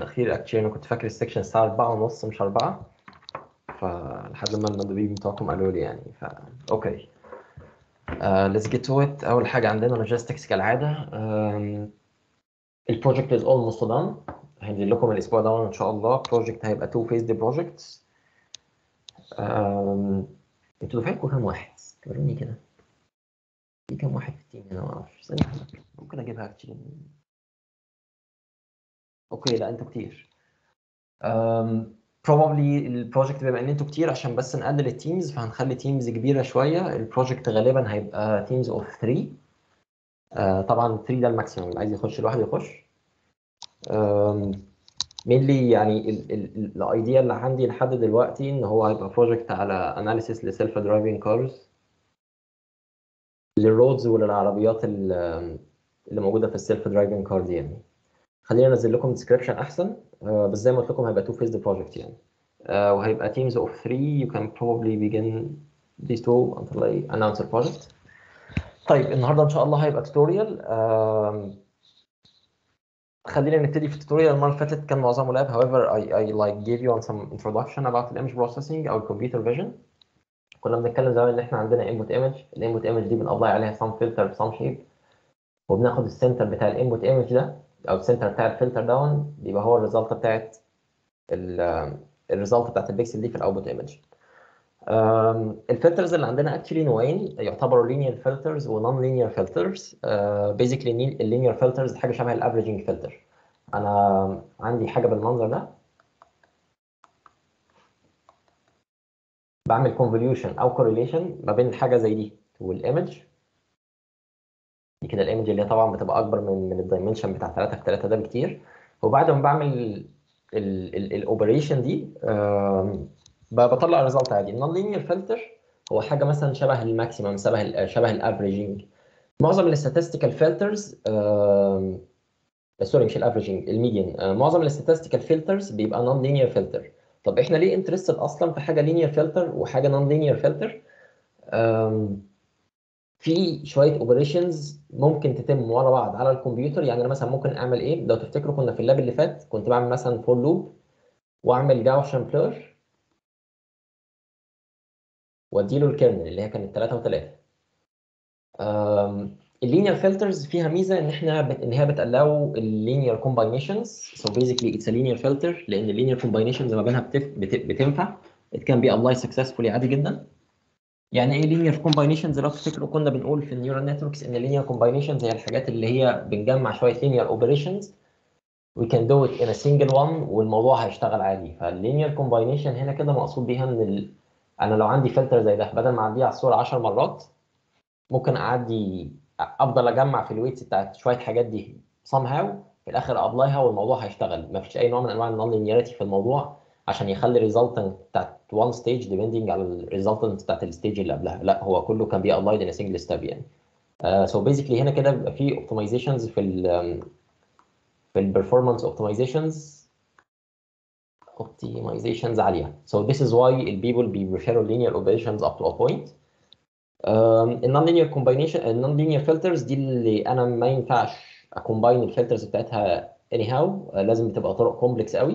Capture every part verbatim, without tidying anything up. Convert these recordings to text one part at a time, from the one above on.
الأخير اكشلي انا كنت فاكر السكشن الساعة أربعة ونص مش أربعة، فلحد ما المدربين بتوعكم قالوا لي يعني ف اوكي. ليتس جيت تو ات. أول حاجة عندنا لوجيستكس كالعادة. um, البروجكت از اولموست دان، هنزل لكم الأسبوع ده إن شاء الله. البروجكت هيبقى تو فيزد بروجكتس. انتوا دفعتكم كام واحد؟ وروني كده، في كام واحد في التيم هنا؟ ما اعرفش، ثانية واحدة. ممكن اجيبها اكشلي. اوكي لا انتوا كتير. um, probably البروجكت بما ان انتوا كتير عشان بس نقلل التيمز فهنخلي تيمز كبيره شويه. البروجكت غالبا هيبقى تيمز اوف ثلاثة. طبعا ثلاثة ده الماكسيمم، اللي عايز يخش لوحده يخش. مينلي يعني الايديا اللي عندي لحد دلوقتي ان هو هيبقى بروجكت على اناليسيس لسيلف درايفنج كارز، للرودز وللعربيات اللي موجوده في السيلف درايفنج كار دي. يعني خلينا انزل لكم ديسكربشن احسن. آه بس زي ما قلت لكم هيبقى تو فيزد بروجكت يعني. آه وهيبقى teams of three. You can probably begin these two until I announce the project. طيب النهارده ان شاء الله هيبقى توتوريال. آه خلينا نبتدي في التوتوريال. المره اللي فاتت كان معظمه لاب. however I, I like gave you on some introduction about the image processing او computer vision. كنا بنتكلم زمان ان احنا عندنا input image. الانبوت ايمج دي بنابلاي عليها some filter some shape، وبناخد السنتر بتاع الانبوت ايمج ده او السنتر بتاع الفلتر داون بيبقى هو الريزلت بتاعت الريزلت بتاعت البيكسل دي في الاوتبوت ايمج. الفلترز اللي عندنا اكشلي نوعين يعتبروا linear filters و non linear filters. basically اللينير filters حاجه شبه الافريجنج فلتر. انا عندي حاجه بالمنظر ده، بعمل convolution او correlation ما بين حاجه زي دي والايمج دي كده. الايمج اللي هي طبعا بتبقى اكبر من من الدايمنشن بتاع ثلاثة في ثلاثة ده بكتير. وبعد ما بعمل الاوبريشن دي آم، بطلع الريزلت عادي. النون لينير فلتر هو حاجه مثلا شبه الماكسيمم، شبه ال شبه الافريجنج. معظم الاستاتستيكال فلترز سوري مش الافريجنج، الميديان. معظم الاستاتستيكال فلترز بيبقى نون لينير فلتر. طب احنا ليه انترستد اصلا في حاجه لينير فلتر وحاجه نون لينير فلتر؟ في شويه اوبريشنز ممكن تتم ورا بعض على الكمبيوتر. يعني انا مثلا ممكن اعمل ايه؟ لو تفتكروا كنا في اللاب اللي فات كنت بعمل مثلا فور لوب واعمل جاوشن بلور واديله الكيرنل اللي هي كانت ثلاثة وثلاثة. اللينير فلترز فيها ميزه ان احنا بت... ان هي بتالاو اللينير كومباينيشنز. سو بيزيكلي اتس ا لينير فلتر لان اللينير كومباينيشنز ما بينها بتف... بت... بتنفع. it can be applied successfully عادي جدا. يعني ايه لينير كومباينيشنز؟ لو تفتكروا كنا بنقول في النيورال نتوركس ان اللينير كومباينيشنز هي الحاجات اللي هي بنجمع شويه لينير اوبريشنز we can do it in a single one والموضوع هيشتغل عادي. فاللينير كومباينيشن هنا كده مقصود بيها ان ال... انا لو عندي فلتر زي ده بدل ما اعديه على الصوره عشر مرات ممكن اعدي افضل اجمع في الويتس بتاعت شويه حاجات دي somehow في الاخر ابلايها والموضوع هيشتغل. ما فيش اي نوع من انواع النون لينيرتي في الموضوع عشان يخلي الريزلتنت بتاعت one stage depending على الريزلتنت بتاعت الستيج اللي قبلها. لا هو كله كان بي applied in a single step يعني. سو uh, بيزيكلي so هنا كده بيبقى في اوبتمايزيشنز في ال في البرفورمانس اوبتمايزيشنز optimizations عاليه. So this is why people be prefer linear operations up to a point. النون لينير كومباينيشن النون لينير فلترز دي اللي انا ما ينفعش اكومباين الفلترز بتاعتها اني هاو. لازم بتبقى طرق كومبلكس قوي.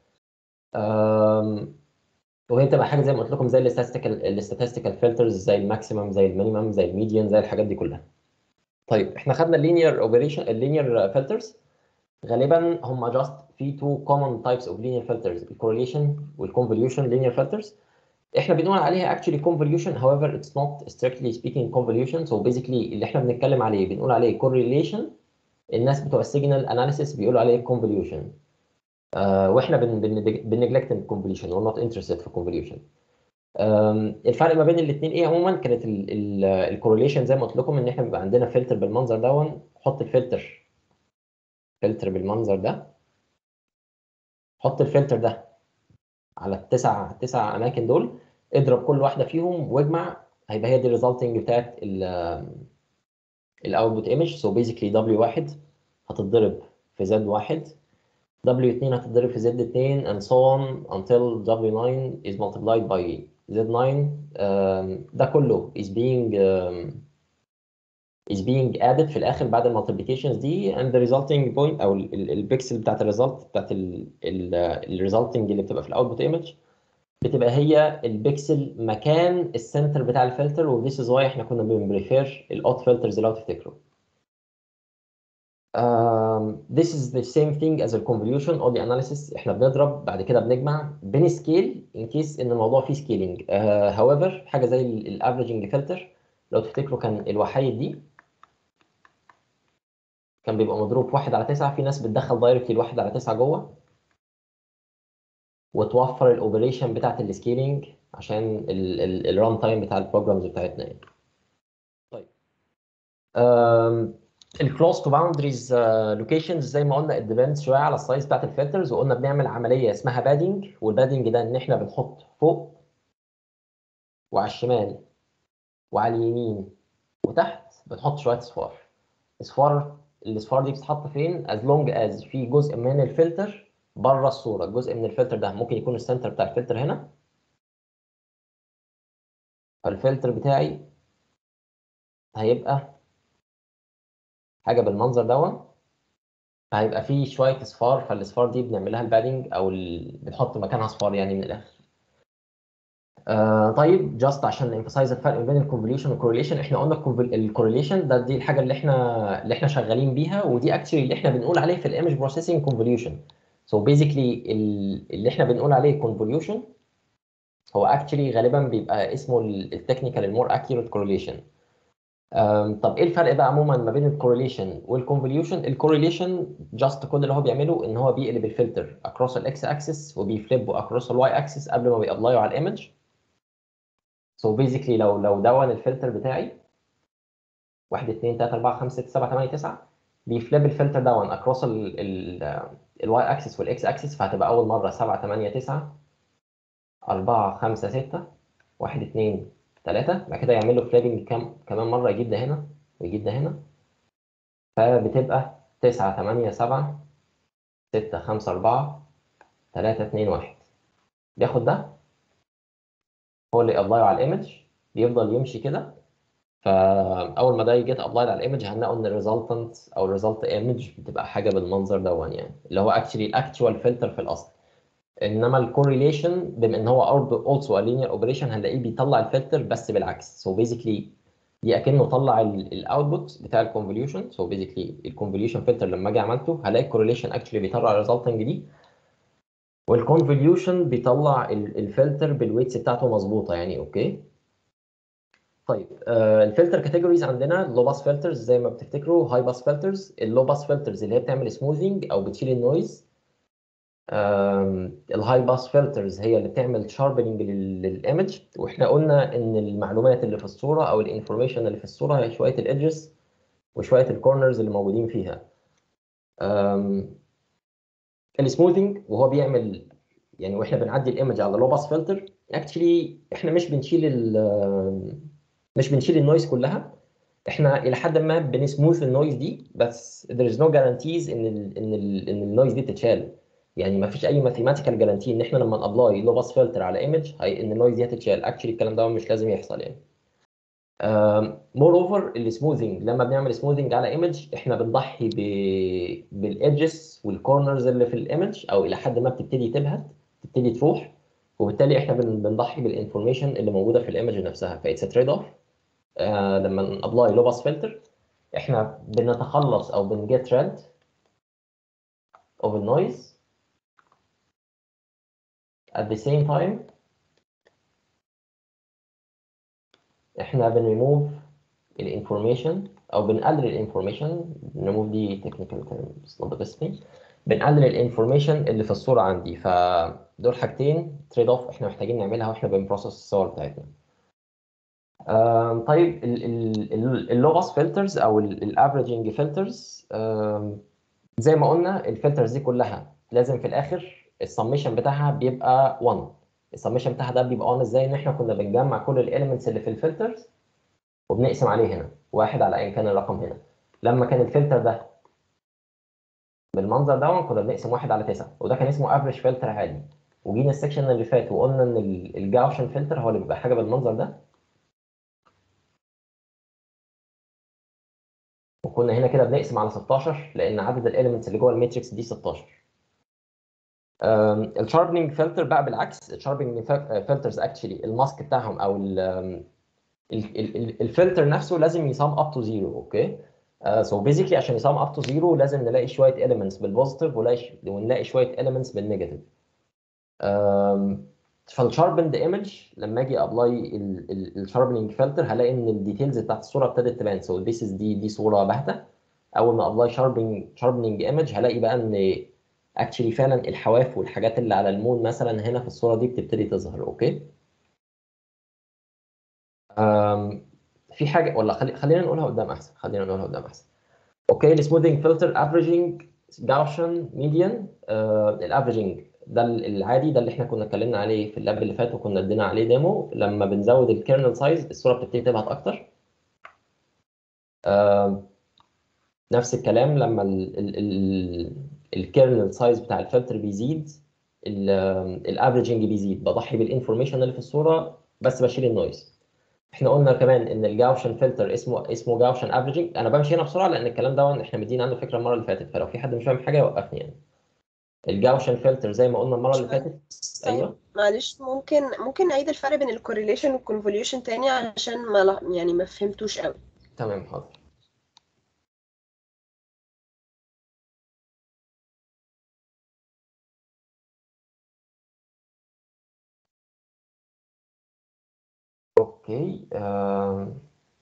أم، وهي بتبقى حاجه زي ما قلت لكم زي الاستاتستيكال الاستاتستيكال فلترز، زي الماكسيمم زي المينيمم زي الميديان زي الحاجات دي كلها. طيب احنا خدنا اللينير اوبريشن اللينير فلترز. غالبا هم جاست في تو كومن تايبس اوف لينير فلترز، الكورليشن والكونفوليوشن لينير فلترز. احنا بنقول عليها actually convolution however it's not strictly speaking convolution. so basically اللي احنا بنتكلم عليه بنقول عليه correlation. الناس بتوع السيجنال اناليسيس بيقولوا عليه convolution. آه واحنا بن بن بنجلكت الكونفوليوشن we're not interested في convolution. الفرق ما بين الاثنين ايه عموما؟ كانت الكورليشن زي ما قلت لكم ان احنا بيبقى عندنا فلتر بالمنظر ده. حط الفلتر فلتر بالمنظر ده، حط الفلتر ده على التسع تسع اماكن دول، اضرب كل واحده فيهم واجمع، هيبقى هي دي الريزلتنج بتاعت الاوتبوت ايمج. سو بيزيكلي دبليو واحد هتتضرب في زد واحد، دبليو اتنين هتتضرب في زد اتنين and so on until دبليو ناين is multiplied by زد ناين. um, ده كله is being um, is being added في الاخر بعد المالتيبيكيشنز دي and the resulting point او البيكسل بتاعت الريزلت بتاعت الريزلتنج اللي بتبقى في الاوتبوت ايمج بتبقى هي البيكسل مكان السنتر بتاع الفلتر. و this is why احنا كنا بنبريفير الاوت فلترز لو تفتكروا. Um, this is the same thing as the convolution or the analysis. احنا بنضرب بعد كده بنجمع بين سكيل in case ان الموضوع فيه سكيلينج. uh, however حاجه زي الافريجنج فلتر لو تفتكروا كان الوحيد دي كان بيبقى مضروب في واحد على تسعة. في ناس بتدخل دايركتلي الواحد على تسعة جوه وتوفر الاوبريشن بتاعت السكيلينج عشان الران تايم بتاع البروجرامز بتاعتنا يعني. طيب الكلوز تو باوندريز لوكيشنز زي ما قلنا الديبندز شويه على السايز بتاعت الفلترز. وقلنا بنعمل عمليه اسمها بادنج. والبادنج ده ان احنا بنحط فوق وعلى الشمال وعلى اليمين وتحت بنحط شويه اصفار. اصفار الاصفار دي بتتحط فين؟ از لونج از في جزء من الفلتر بره الصوره. الجزء من الفلتر ده ممكن يكون السنتر بتاع الفلتر هنا، فالفلتر بتاعي هيبقى حاجه بالمنظر دوت. هيبقى فيه شويه اصفار، فالاصفار دي بنعمل لها البادنج او ال... بنحط مكانها اصفار يعني من الاخر. آه طيب جاست عشان نمفسايز الفرق بين الكونفوليوشن والكورليشن. احنا قلنا الكورليشن ده دي الحاجه اللي احنا اللي احنا شغالين بيها، ودي اكشلي اللي احنا بنقول عليه في الايمج بروسيسنج كونفوليوشن. سو بيزيكلي اللي احنا بنقول عليه كونفوليوشن هو اكشلي غالبا بيبقى اسمه التكنيكال المور اكيوريت كورليشن. طب ايه الفرق بقى عموما ما بين الكورليشن والكونفوليوشن؟ الكورليشن جاست كل اللي هو بيعمله ان هو بيقلب الفلتر اكروس الاكس اكسس وبيفليبه اكروس الواي اكسس قبل ما بيابلايو على الايمج. سو بيزيكلي لو لو دون الفلتر بتاعي واحد اتنين تلاته اربعه خمسه سته سبعه تمانيه تسعه بيفليب الفلتر دون اكروس الواي اكسس والاكس اكسس، فهتبقى اول مره سبعه تمانيه تسعه اربعه خمسه سته واحد اتنين تلاته. بعد كده يعمل له فليبنج كام كمان مره، يجيب ده هنا ويجيب ده هنا، فبتبقى تسعه تمانيه سبعه سته خمسه اربعه تلاته اتنين واحد. بياخد ده هو اللي يابلاي على الايمج، بيفضل يمشي كده. فاول ما ده يجي ابلايد على الايمج هنلاقوا ان الريزلتنت او الريزلت ايمج بتبقى حاجه بالمنظر ده يعني، اللي هو اكشلي الاكتوال فلتر في الاصل. انما الكوريليشن بما ان هو اولسو ا لينير اوبريشن هنلاقيه بيطلع الفلتر بس بالعكس. سو so بيزيكلي دي اكنه طلع الاوتبوت بتاع الكونفوليوشن. سو بيزيكلي الكونفوليوشن فلتر لما اجي عملته هلاقي الكوريليشن اكشلي بيطلع الريزلتنج دي، والكونفوليوشن بيطلع الفلتر بالويتس بتاعته مظبوطه يعني. اوكي طيب آه الفلتر كاتيجوريز عندنا لو باس فلترز زي ما بتفتكروا، هاي باس فلترز. اللو باس فلترز اللي هي بتعمل سموذنج او بتشيل النويز. الهاي باس فلترز هي اللي بتعمل شاربنج للايمج. واحنا قلنا ان المعلومات اللي في الصوره او الانفورميشن اللي في الصوره هي شويه الادجز وشويه الكورنرز اللي موجودين فيها. السموذنج وهو بيعمل يعني واحنا بنعدي الايمج على لو باس فلتر اكشلي احنا مش بنشيل ال مش بنشيل النويز كلها. احنا الى حد ما بنسموث النويز دي، بس there is no guarantees ان ال ان ال ان النويز دي تتشال. يعني ما فيش اي ماثيماتيكال جارانتي ان احنا لما نابلاي لو باس فلتر على ايمج ان النويز دي هتتشال. اكشلي الكلام ده مش لازم يحصل يعني. مور اوفر السموذنج لما بنعمل سموذنج على ايمج احنا بنضحي بالايدجز والكورنرز اللي في الايمج، او الى حد ما بتبتدي تبهت تبتدي تروح، وبالتالي احنا بن- بنضحي بالانفورميشن اللي موجوده في الايمج نفسها. فايتس تريد اوف. لما نابلاي لو باس فلتر احنا بنتخلص او بنجيت ريد اوف النويز at the same time احنا بنريموف الانفورميشن او بنقلل الانفورميشن. ريموف دي تكنيكال تيرم بس not the best thing. بنقلل الانفورميشن اللي في الصوره عندي. فدول حاجتين تريد اوف احنا محتاجين نعملها واحنا بنبروسس الصور بتاعتنا. آم، طيب اللو باس فلترز او الافريجنج فلترز زي ما قلنا الفلترز دي كلها لازم في الاخر السميشن بتاعها بيبقى واحد. السميشن بتاعها ده بيبقى واحد ازاي؟ ان احنا كنا بنجمع كل الاليمنتس اللي في الفلترز وبنقسم عليه هنا واحد على ايا كان الرقم هنا. لما كان الفلتر ده بالمنظر ده كنا بنقسم واحد على تسعه، وده كان اسمه افريج فلتر عادي. وجينا السكشن اللي فات وقلنا ان الجاوشن فلتر هو اللي بيبقى حاجه بالمنظر ده. وكنا هنا كده بنقسم على ستاشر لان عدد الاليمنتس اللي جوه الماتريكس دي ستاشر. الشاربنينج فلتر بقى بالعكس، الشاربنينج فلترز اكشلي الماسك بتاعهم او الفلتر نفسه لازم يسام اب تو زيرو. اوكي، سو بيزيكلي عشان يسام اب تو زيرو لازم نلاقي شويه اليمنتس بالبوزيتيف ونلاقي شويه اليمنتس بالنيجاتيف. فالشاربند ايمج لما اجي ابلاي الشاربنينج فلتر هلاقي ان الديتيلز بتاعت الصوره ابتدت تبان. سو ذيس از دي دي صوره باهته. اول ما ابلاي شاربنينج شاربنينج ايمج هلاقي بقى ان اكشلي فعلا الحواف والحاجات اللي على المون مثلا هنا في الصوره دي بتبتدي تظهر. اوكي، أم في حاجه ولا خلي خلينا نقولها قدام احسن خلينا نقولها قدام احسن. اوكي، السموذنج فلتر افريجنج جاوشن ميديان. الافريجنج ده العادي، ده اللي احنا كنا اتكلمنا عليه في اللاب اللي فات وكنا ادينا عليه ديمو. لما بنزود الكيرنل سايز الصوره بتبتدي تبهت اكتر. أم، نفس الكلام لما الكيرنل سايز بتاع الفلتر بيزيد الافريجنج بيزيد. بضحي بالانفورميشن اللي في الصوره بس بشيل النويز. احنا قلنا كمان ان الجاوشن فلتر اسمه اسمه جاوشن افريجنج. انا بمشي هنا بسرعه لان الكلام ده احنا مدين عنه فكره المره اللي فاتت، فلو في حد مش فاهم حاجه يوقفني يعني. الجاوشن فلتر زي ما قلنا المره اللي فاتت. طيب ايوه معلش، ممكن ممكن نعيد الفرق بين الكوريليشن والكونفوليوشن تاني عشان ما لا- يعني ما فهمتوش قوي. تمام حاضر. اوكي آم.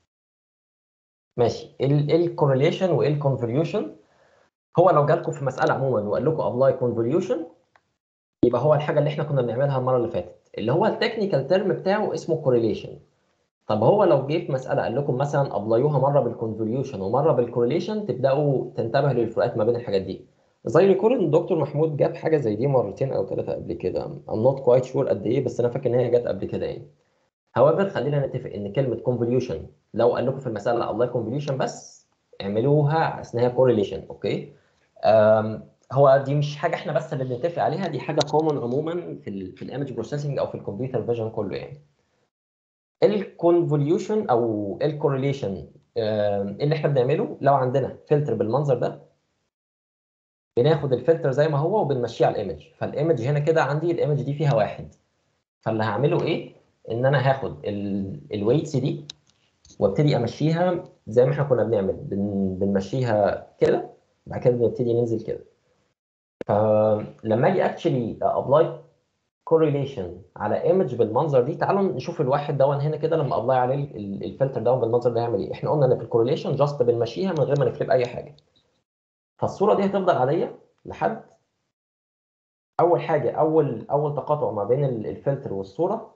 ماشي، ايه الكورليشن وايه الكونفوليوشن؟ هو لو جالكم في مساله عموما وقال لكم ابلاي كونفوليوشن يبقى هو الحاجه اللي احنا كنا بنعملها المره اللي فاتت اللي هو التكنيكال تيرم بتاعه اسمه كورليشن. طب هو لو جه في مساله قال لكم مثلا ابلايوها مره بالكونفوليوشن ومره بالكورليشن تبداوا تنتبهوا للفروقات ما بين الحاجات دي. زي ريكول ان الدكتور محمود جاب حاجه زي دي مرتين او ثلاثه قبل كده. I'm not quite sure قد ايه، بس انا فاكر ان هي جت قبل كده يعني. however خلينا نتفق ان كلمه convolution لو قال لكم في المساله الله convolution بس اعملوها اثناء correlation. اوكي، أم، هو دي مش حاجه احنا بس اللي بنتفق عليها، دي حاجه common عموما في ال في الايمج بروسيسنج او في الكمبيوتر فيجن كله يعني. الكونفوليوشن او الكورليشن اللي احنا بنعمله لو عندنا فلتر بالمنظر ده بناخد الفلتر زي ما هو وبنمشيه على الايمج. فالايمج هنا كده عندي الايمج دي فيها واحد، فاللي هعمله ايه ان انا هاخد الويتس دي وابتدي امشيها زي ما احنا كنا بنعمل بن بنمشيها كده، بعد كده بنبتدي ننزل كده. فلما اجي اكشلي ابلاي كورليشن على ايمج بالمنظر دي، تعالوا نشوف الواحد دون هنا كده لما ابلاي عليه ال- الفلتر دون بالمنظر ده يعمل ايه. احنا قلنا ان في الكورليشن جاست بنمشيها من غير ما نفلب اي حاجه. فالصوره دي هتفضل عاديه لحد اول حاجه اول اول تقاطع ما بين ال- الفلتر والصوره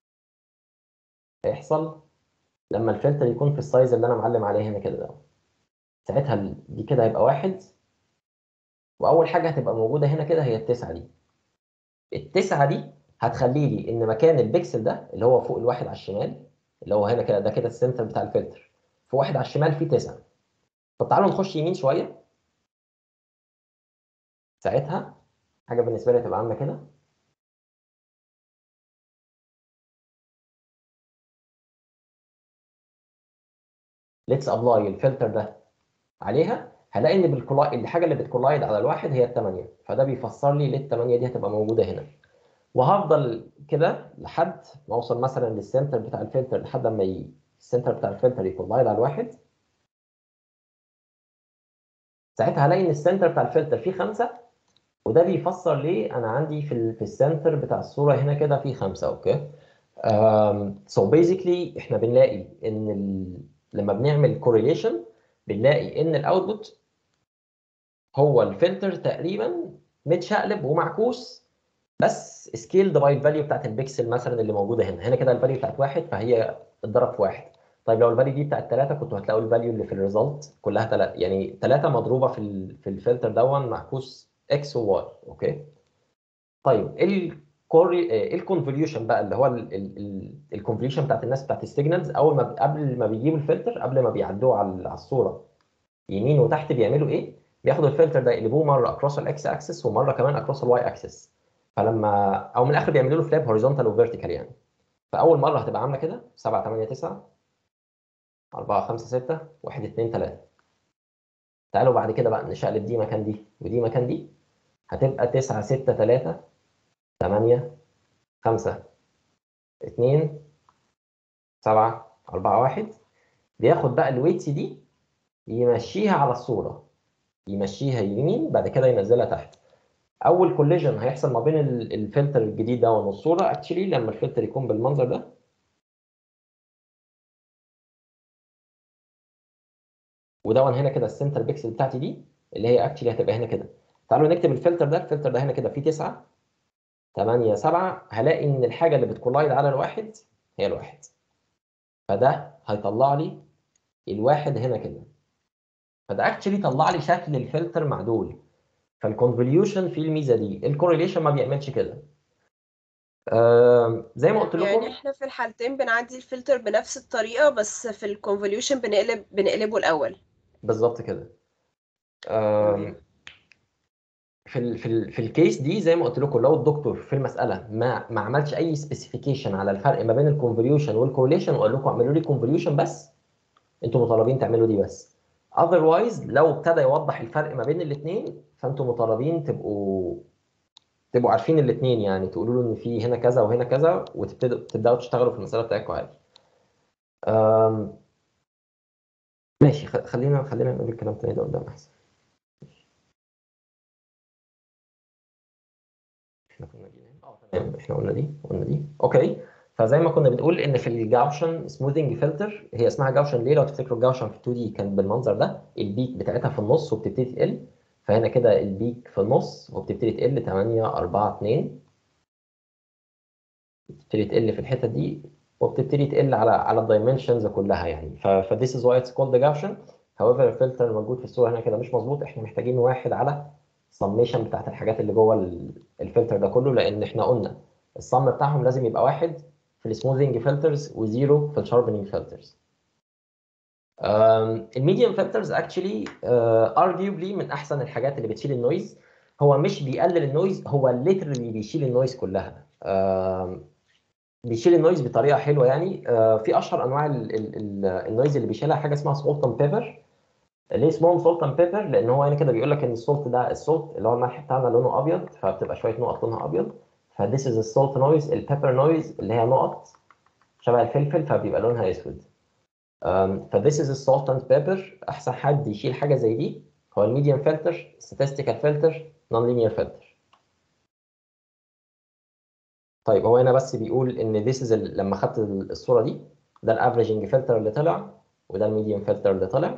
هيحصل لما الفلتر يكون في السايز اللي انا معلم عليه هنا كده ده. ساعتها ال- دي كده هيبقى واحد، واول حاجه هتبقى موجوده هنا كده هي التسعه دي. التسعه دي هتخلي لي ان مكان البكسل ده اللي هو فوق الواحد على الشمال اللي هو هنا كده ده كده السنتر بتاع الفلتر، في واحد على الشمال فيه تسعه. طب تعالوا نخش يمين شويه. ساعتها حاجه بالنسبه لي هتبقى عامله كده. ليتس ابلاي الفلتر ده عليها، هلاقي ان بالكولاي الحاجه اللي بتكولايد على الواحد هي الثمانيه، فده بيفسر لي ليه الثمانيه دي هتبقى موجوده هنا. وهفضل كده لحد ما اوصل مثلا للسنتر بتاع الفلتر لحد ما ي... السنتر بتاع الفلتر يكولايد على الواحد. ساعتها هلاقي ان السنتر بتاع الفلتر فيه خمسه، وده بيفسر ليه انا عندي في ال... في السنتر بتاع الصوره هنا كده فيه خمسه. اوكي، سو بيزيكلي احنا بنلاقي ان ال... لما بنعمل كورليشن بنلاقي ان الاوتبوت هو الفلتر تقريبا متشقلب ومعكوس، بس سكيلد باي الفاليو بتاعت البكسل مثلا اللي موجوده هنا. هنا كده الفاليو بتاعت واحد فهي اتضرب في واحد. طيب لو الفاليو دي بتاعت ثلاثه كنتوا هتلاقوا الفاليو اللي في الريزلت كلها ثلاثه، يعني ثلاثه مضروبه في ال... في الفلتر دون معكوس اكس وواي. اوكي، طيب الكوري الكونفوليوشن بقى اللي هو الكونفوليوشن بتاعت الناس بتاعت السيجنالز اول ما قبل ما بيجيبوا الفلتر قبل ما بيعدوه على على الصوره يمين وتحت بيعملوا ايه؟ بياخدوا الفلتر ده يقلبوه مره اكروس الاكس اكسس ومره كمان اكروس الواي اكسس. فلما او من الاخر بيعملوا له فلاب هوريزونتال وفيرتيكال يعني. فاول مره هتبقى عامله كده سبعة ثمانية تسعة أربعة خمسة ستة واحد اثنين ثلاثة. تعالوا بعد كده بقى نشقلب دي مكان دي ودي مكان دي، هتبقى تسعة ستة تلاتة تمانية خمسة اتنين سبعة أربعة واحد. بياخد بقى الويتس دي يمشيها على الصورة، يمشيها يمين بعد كده ينزلها تحت. اول كوليجن هيحصل ما بين الفلتر الجديد ده والصوره اكشلي لما الفلتر يكون بالمنظر ده، ودون هنا كده السنتر بيكسل بتاعتي دي اللي هي اكشلي هتبقى هنا كده. تعالوا نكتب الفلتر ده، الفلتر ده هنا كده فيه تسعة تمانية سبعة، هلاقي ان الحاجه اللي بتكولايد على الواحد هي الواحد، فده هيطلع لي الواحد هنا كده، فده اكشلي طلع لي شكل الفلتر مع دول. فالكونفوليوشن فيه الميزه دي، الكورليشن ما بيعملش كده. آه زي ما قلت يعني لكم احنا في الحالتين بنعدي الفلتر بنفس الطريقة، بس في الكونفوليوشن بنقلب بنقلبه الأول. بالظبط كده. تمام. آه في ال في ال في الكيس دي زي ما قلت لكم، لو الدكتور في المساله ما ما عملش اي سبيسيفيكيشن على الفرق ما بين الكونفوليوشن والكورليشن وقال لكم اعملوا لي كونفوليوشن بس، انتوا مطالبين تعملوا دي بس. اذروايز لو ابتدى يوضح الفرق ما بين الاثنين فانتوا مطالبين تبقوا تبقوا عارفين الاثنين، يعني تقولوا له ان في هنا كذا وهنا كذا وتبتدوا تبداوا تشتغلوا في المساله بتاعتكم عادي. آم، ماشي، خ- خلينا خلينا نقول الكلام تاني ده قدام احسن. احنا كنا جينا هنا. اه تمام، احنا قلنا دي قلنا دي اوكي. فزي ما كنا بنقول ان في الجاوشن سموذنج فلتر، هي اسمها جاوشن ليه؟ لو تفتكروا الجاوشن في اتنين دي كانت بالمنظر ده، البيك بتاعتها في النص وبتبتدي تقل، فهنا كده البيك في النص وبتبتدي تقل تمانية أربعة اتنين، بتبتدي تقل في الحته دي وبتبتدي تقل على على الدايمنشنز كلها يعني. ف ف this is why it's called the Gaussian. however الفلتر الموجود في الصوره هنا كده مش مظبوط، احنا محتاجين واحد على السميشن بتاعت الحاجات اللي جوه ال- الفلتر ده كله، لان احنا قلنا الصم بتاعهم لازم يبقى واحد في السموذنج فلترز وزيرو في الشاربنينج فلترز. الميديم فلترز اكشلي ارجيوبلي من احسن الحاجات اللي بتشيل النويز. هو مش بيقلل النويز، هو ليترلي بيشيل النويز كلها. آم، بيشيل النويز بطريقه حلوه يعني. آه، في اشهر انواع ال- ال- ال- النويز اللي بيشيلها حاجه اسمها سولت اند بيبر. ليه اسمهم سولت اند بيبر؟ لان هو هنا كده بيقول لك ان السولت ده، السولت اللي هو الملح بتاعنا لونه ابيض فبتبقى شويه نقط لونها ابيض، فذيس از السولت نويز. البيبر نويز اللي هي نقط شبه الفلفل فبيبقى لونها اسود. فذيس از السولت اند بيبر. احسن حد يشيل حاجه زي دي هو الميديم فلتر، statistical فلتر، نون لينير فلتر. طيب هو هنا بس بيقول ان this is ال- لما خدت الصوره دي، ده الافريجنج فلتر اللي طلع وده الميديم فلتر اللي طلع.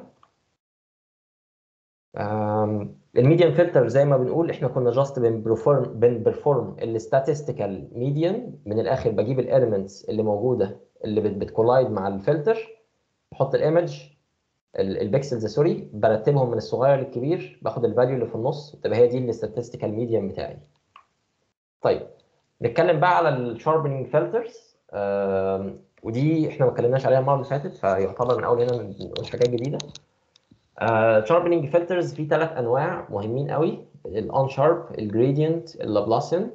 الميديم فلتر زي ما بنقول احنا كنا جاست بنبرفورم بنبرفورم الستاتستيكال ميديان، من الاخر بجيب الاليمنتس اللي موجوده اللي بت- بتكولايد مع الفلتر، بحط الايمج البكسلز سوري، برتبهم من الصغير للكبير، باخد الفاليو اللي في النص تبقى هي دي الستاتستيكال ميديان بتاعي. طيب نتكلم بقى على الشاربنينج فلترز، ودي احنا ما اتكلمناش عليها المره اللي فاتت، فيعتبر من اول هنا نقول حاجات جديده. شاربنينج فلترز في ثلاث انواع مهمين قوي: الان شارب، الجريدينت، اللابلاسيان.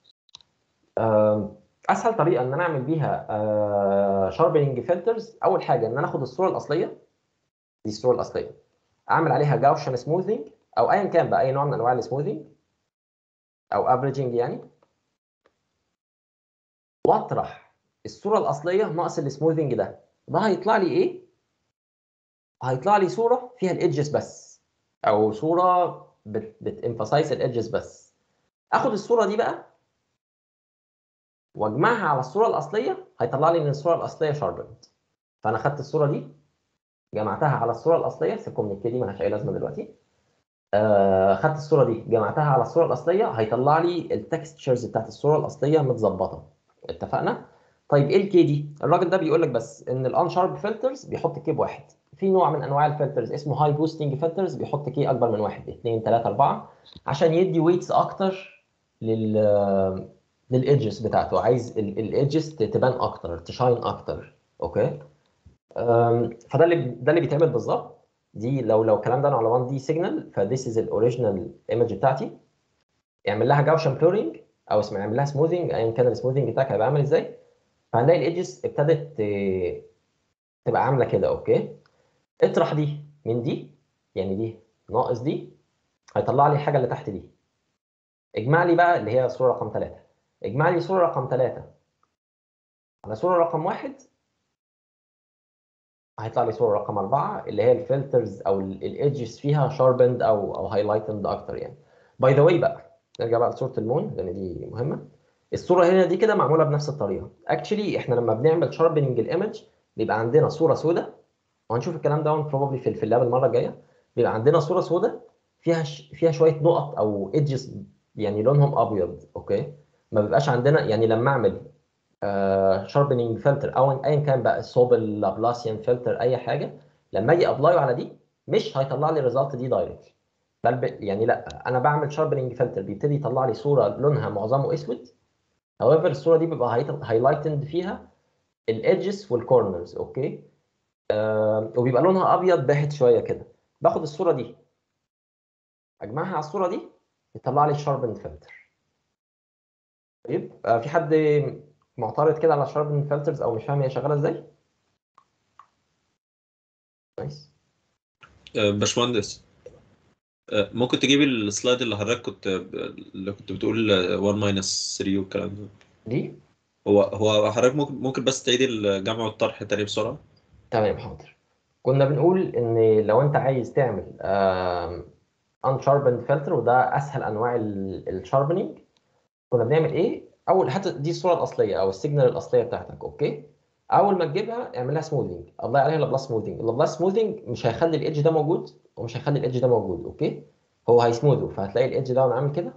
اسهل طريقه ان انا اعمل بيها شاربنينج فلترز، اول حاجه ان انا اخد الصوره الاصليه، دي الصوره الاصليه، اعمل عليها جاوشن سموذنج او ايا كان بقى اي نوع من انواع السموذنج او افريجنج يعني، واطرح الصوره الاصليه ناقص السموذنج ده، ده هيطلع لي ايه؟ هيطلع لي صوره فيها الادجز بس، او صوره بت بتemphasize الادجز بس. اخد الصوره دي بقى واجمعها على الصوره الاصليه، هيطلع لي ان الصوره الاصليه شاربنت. فانا خدت الصوره دي جمعتها على الصوره الاصليه، سيبكم من الكي دي مالهاش اي لازمه دلوقتي. آه خدت الصوره دي جمعتها على الصوره الاصليه، هيطلع لي التكستشرز بتاعت الصوره الاصليه متظبطه. اتفقنا؟ طيب ايه الكي دي؟ الراجل ده بيقول لك بس ان الان شارب فلترز بيحط كي بواحد. في نوع من انواع الفلترز اسمه هاي بوستنج فلترز بيحط كي اكبر من واحد، اثنين ثلاثة أربعة، عشان يدي ويتس اكتر لل للايدجز بتاعته، عايز الايدجز تبان اكتر، تشاين اكتر. اوكي؟ أم، فده اللي ده اللي بيتعمل بالظبط. دي لو لو الكلام ده على واحد دي سيجنال، فذيس از الاوريجينال ايمج بتاعتي. يعمل لها جاوشن بلورنج او اسمه يعمل لها سموذنج، ايا كان السموذنج بتاعك هيبقى عامل ازاي، فهنلاقي الايدجز ابتدت ت- تبقى عامله كده. اوكي، اطرح دي من دي، يعني دي ناقص دي هيطلع لي الحاجه اللي تحت دي. اجمع لي بقى اللي هي صوره رقم ثلاثة، اجمع لي صوره رقم ثلاثة على صوره رقم واحد، هيطلع لي صوره رقم أربعة اللي هي الفلترز او الايدجز فيها شاربند او او هايلايتند اكتر يعني. باي ذا واي بقى نرجع بقى لصوره المون لان دي مهمه. الصوره هنا دي كده معموله بنفس الطريقه. اكشلي احنا لما بنعمل شاربننج الايمج بيبقى عندنا صوره سوداء، وهنشوف الكلام ده بروبابلي في في اللاب المره الجايه. بيبقى عندنا صوره سوداء فيها ش... فيها شويه نقط او ايدجز يعني لونهم ابيض. اوكي، ما بيبقاش عندنا يعني لما اعمل شاربننج فلتر او ايا كان بقى السوبل لابلاسيان فلتر اي حاجه، لما اجي ابلاي على دي مش هيطلع لي الريزلت دي دايركت. بل ب... يعني لا، انا بعمل شاربننج فلتر بيبتدي يطلع لي صوره لونها معظمه اسود. however الصوره دي بيبقى هايلايتند فيها الايدجز والكورنرز. اوكي، آه وبيبقى لونها ابيض باهت شويه كده. باخد الصوره دي اجمعها على الصوره دي يطلع لي شاربن فلتر. طيب آه في حد معترض كده على شاربن فلترز او مش فاهم هي شغاله ازاي؟ نايس. آه، باشمهندس، آه، ممكن تجيب السلايد اللي حضرتك كنت اللي كنت بتقول واحد ماينس ثلاثة والكلام ده؟ دي هو هو حضرتك ممكن ممكن بس تعيد الجمع والطرح تاني بسرعة؟ تمام حاضر. كنا بنقول ان لو انت عايز تعمل unsharpened filter وده اسهل انواع الشاربنينج، كنا بنعمل ايه؟ اول حتى دي الصوره الاصليه او السيجنال الاصليه بتاعتك. اوكي، اول ما تجيبها اعملها سموذنج، ابلاي عليها لابلاس سموذنج. اللابلاس سموذنج مش هيخلي الايدج ده موجود ومش هيخلي الايدج ده موجود. اوكي، هو هيسموذه، فهتلاقي الايدج ده وانا عامل كده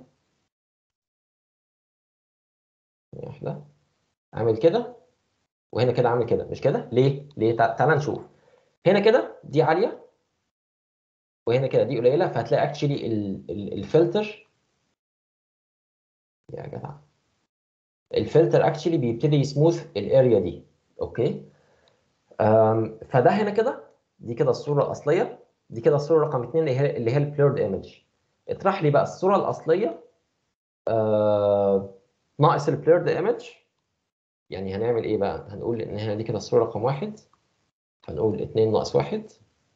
واحده عامل كده، وهنا كده عامل كده. مش كده ليه؟ ليه؟ تع- تعال نشوف. هنا كده دي عاليه وهنا كده دي قليله، فهتلاقي اكشلي الفلتر يا جدع الفلتر اكشلي بيبتدي يسموث الاريا دي. اوكي، أم، فده هنا كده دي كده الصوره الاصليه، دي كده الصوره رقم اثنين اللي هي اللي هي البليرد ايمج. اطرح لي بقى الصوره الاصليه آه ناقص البليرد ايمج. يعني هنعمل ايه بقى؟ هنقول ان هنا دي كده الصوره رقم واحد، هنقول اثنين ناقص واحد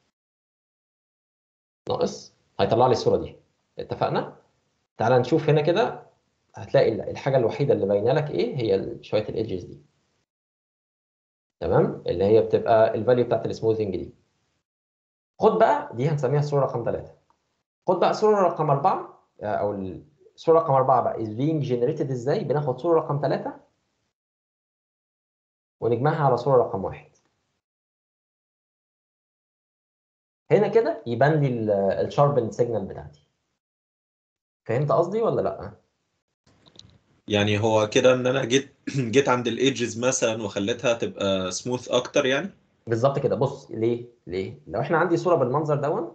ناقص، هيطلع لي الصوره دي. اتفقنا؟ تعال نشوف هنا كده، هتلاقي الحاجه الوحيده اللي باينه لك ايه هي شويه الايدجز دي. تمام، اللي هي بتبقى الفاليو بتاعت السموثنج دي. خد بقى دي هنسميها الصوره رقم ثلاثة. خد بقى صوره رقم أربعة، او الصوره رقم أربعة بقى is being generated ازاي؟ بناخد صوره رقم ثلاثة ونجمعها على صوره رقم واحد. هنا كده يبان لي الشاربن سيجنال بتاعتي. فهمت قصدي ولا لا؟ يعني هو كده ان انا جيت جيت عند الايدجز مثلا وخليتها تبقى سموث اكتر يعني؟ بالظبط كده. بص ليه؟ ليه؟ لو احنا عندي صوره بالمنظر دون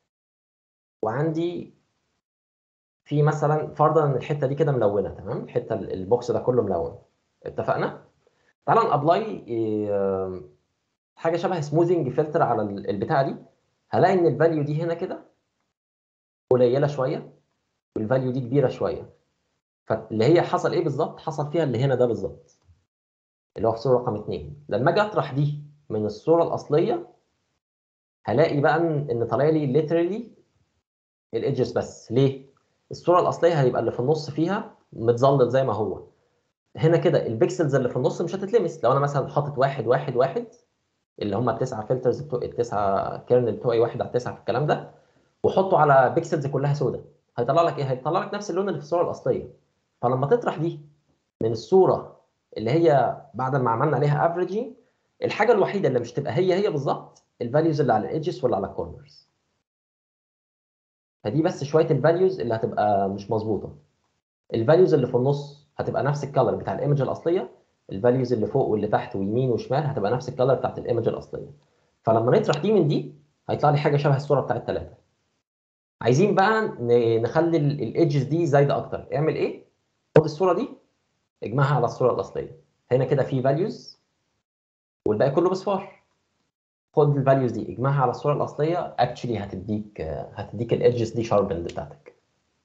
وعندي في مثلا فرضا ان الحته دي كده ملونه، تمام، الحته البوكس ده كله ملون. اتفقنا؟ تعالى نابلاي حاجه شبه سموذنج فلتر على البتاعه دي. هلاقي ان الفاليو دي هنا كده قليله شويه والفاليو دي كبيره شويه. فاللي هي حصل ايه بالظبط؟ حصل فيها اللي هنا ده بالظبط، اللي هو في صوره رقم اثنين. لما اجي اطرح دي من الصوره الاصليه هلاقي بقى ان إن طالع لي ليترالي الايدجز بس. ليه؟ الصوره الاصليه هيبقى اللي في النص فيها متظلل زي ما هو. هنا كده البيكسلز اللي في النص مش هتتلمس. لو انا مثلا حاطط واحد واحد واحد اللي هم التسعه فلترز بتوع التسعه كيرنل بتوعي واحد على التسعه في الكلام ده، وحطه على بيكسلز كلها سوداء، هيطلع لك ايه؟ هيطلع لك نفس اللون اللي في الصوره الاصليه. فلما تطرح دي من الصوره اللي هي بعد ما عملنا عليها افريجنج، الحاجه الوحيده اللي مش تبقى هي هي بالظبط الفاليوز اللي على الايدجز واللي على الكورنرز. فدي بس شويه الفاليوز اللي هتبقى مش مظبوطه. الفاليوز اللي في النص هتبقى نفس الكالر بتاع الايمج الاصليه، الفاليوز اللي فوق واللي تحت ويمين وشمال هتبقى نفس الكالر بتاعت الايمج الاصليه. فلما نطرح دي من دي هيطلع لي حاجه شبه الصوره بتاعت ثلاثه. عايزين بقى ن- نخلي الايدجز دي زايده اكتر. اعمل ايه؟ خد الصوره دي اجمعها على الصوره الاصليه. هنا كده في فاليوز والباقي كله بصفار. خد الفاليوز دي اجمعها على الصوره الاصليه، اكشلي هتديك هتديك الايدجز دي شاربند بتاعتك.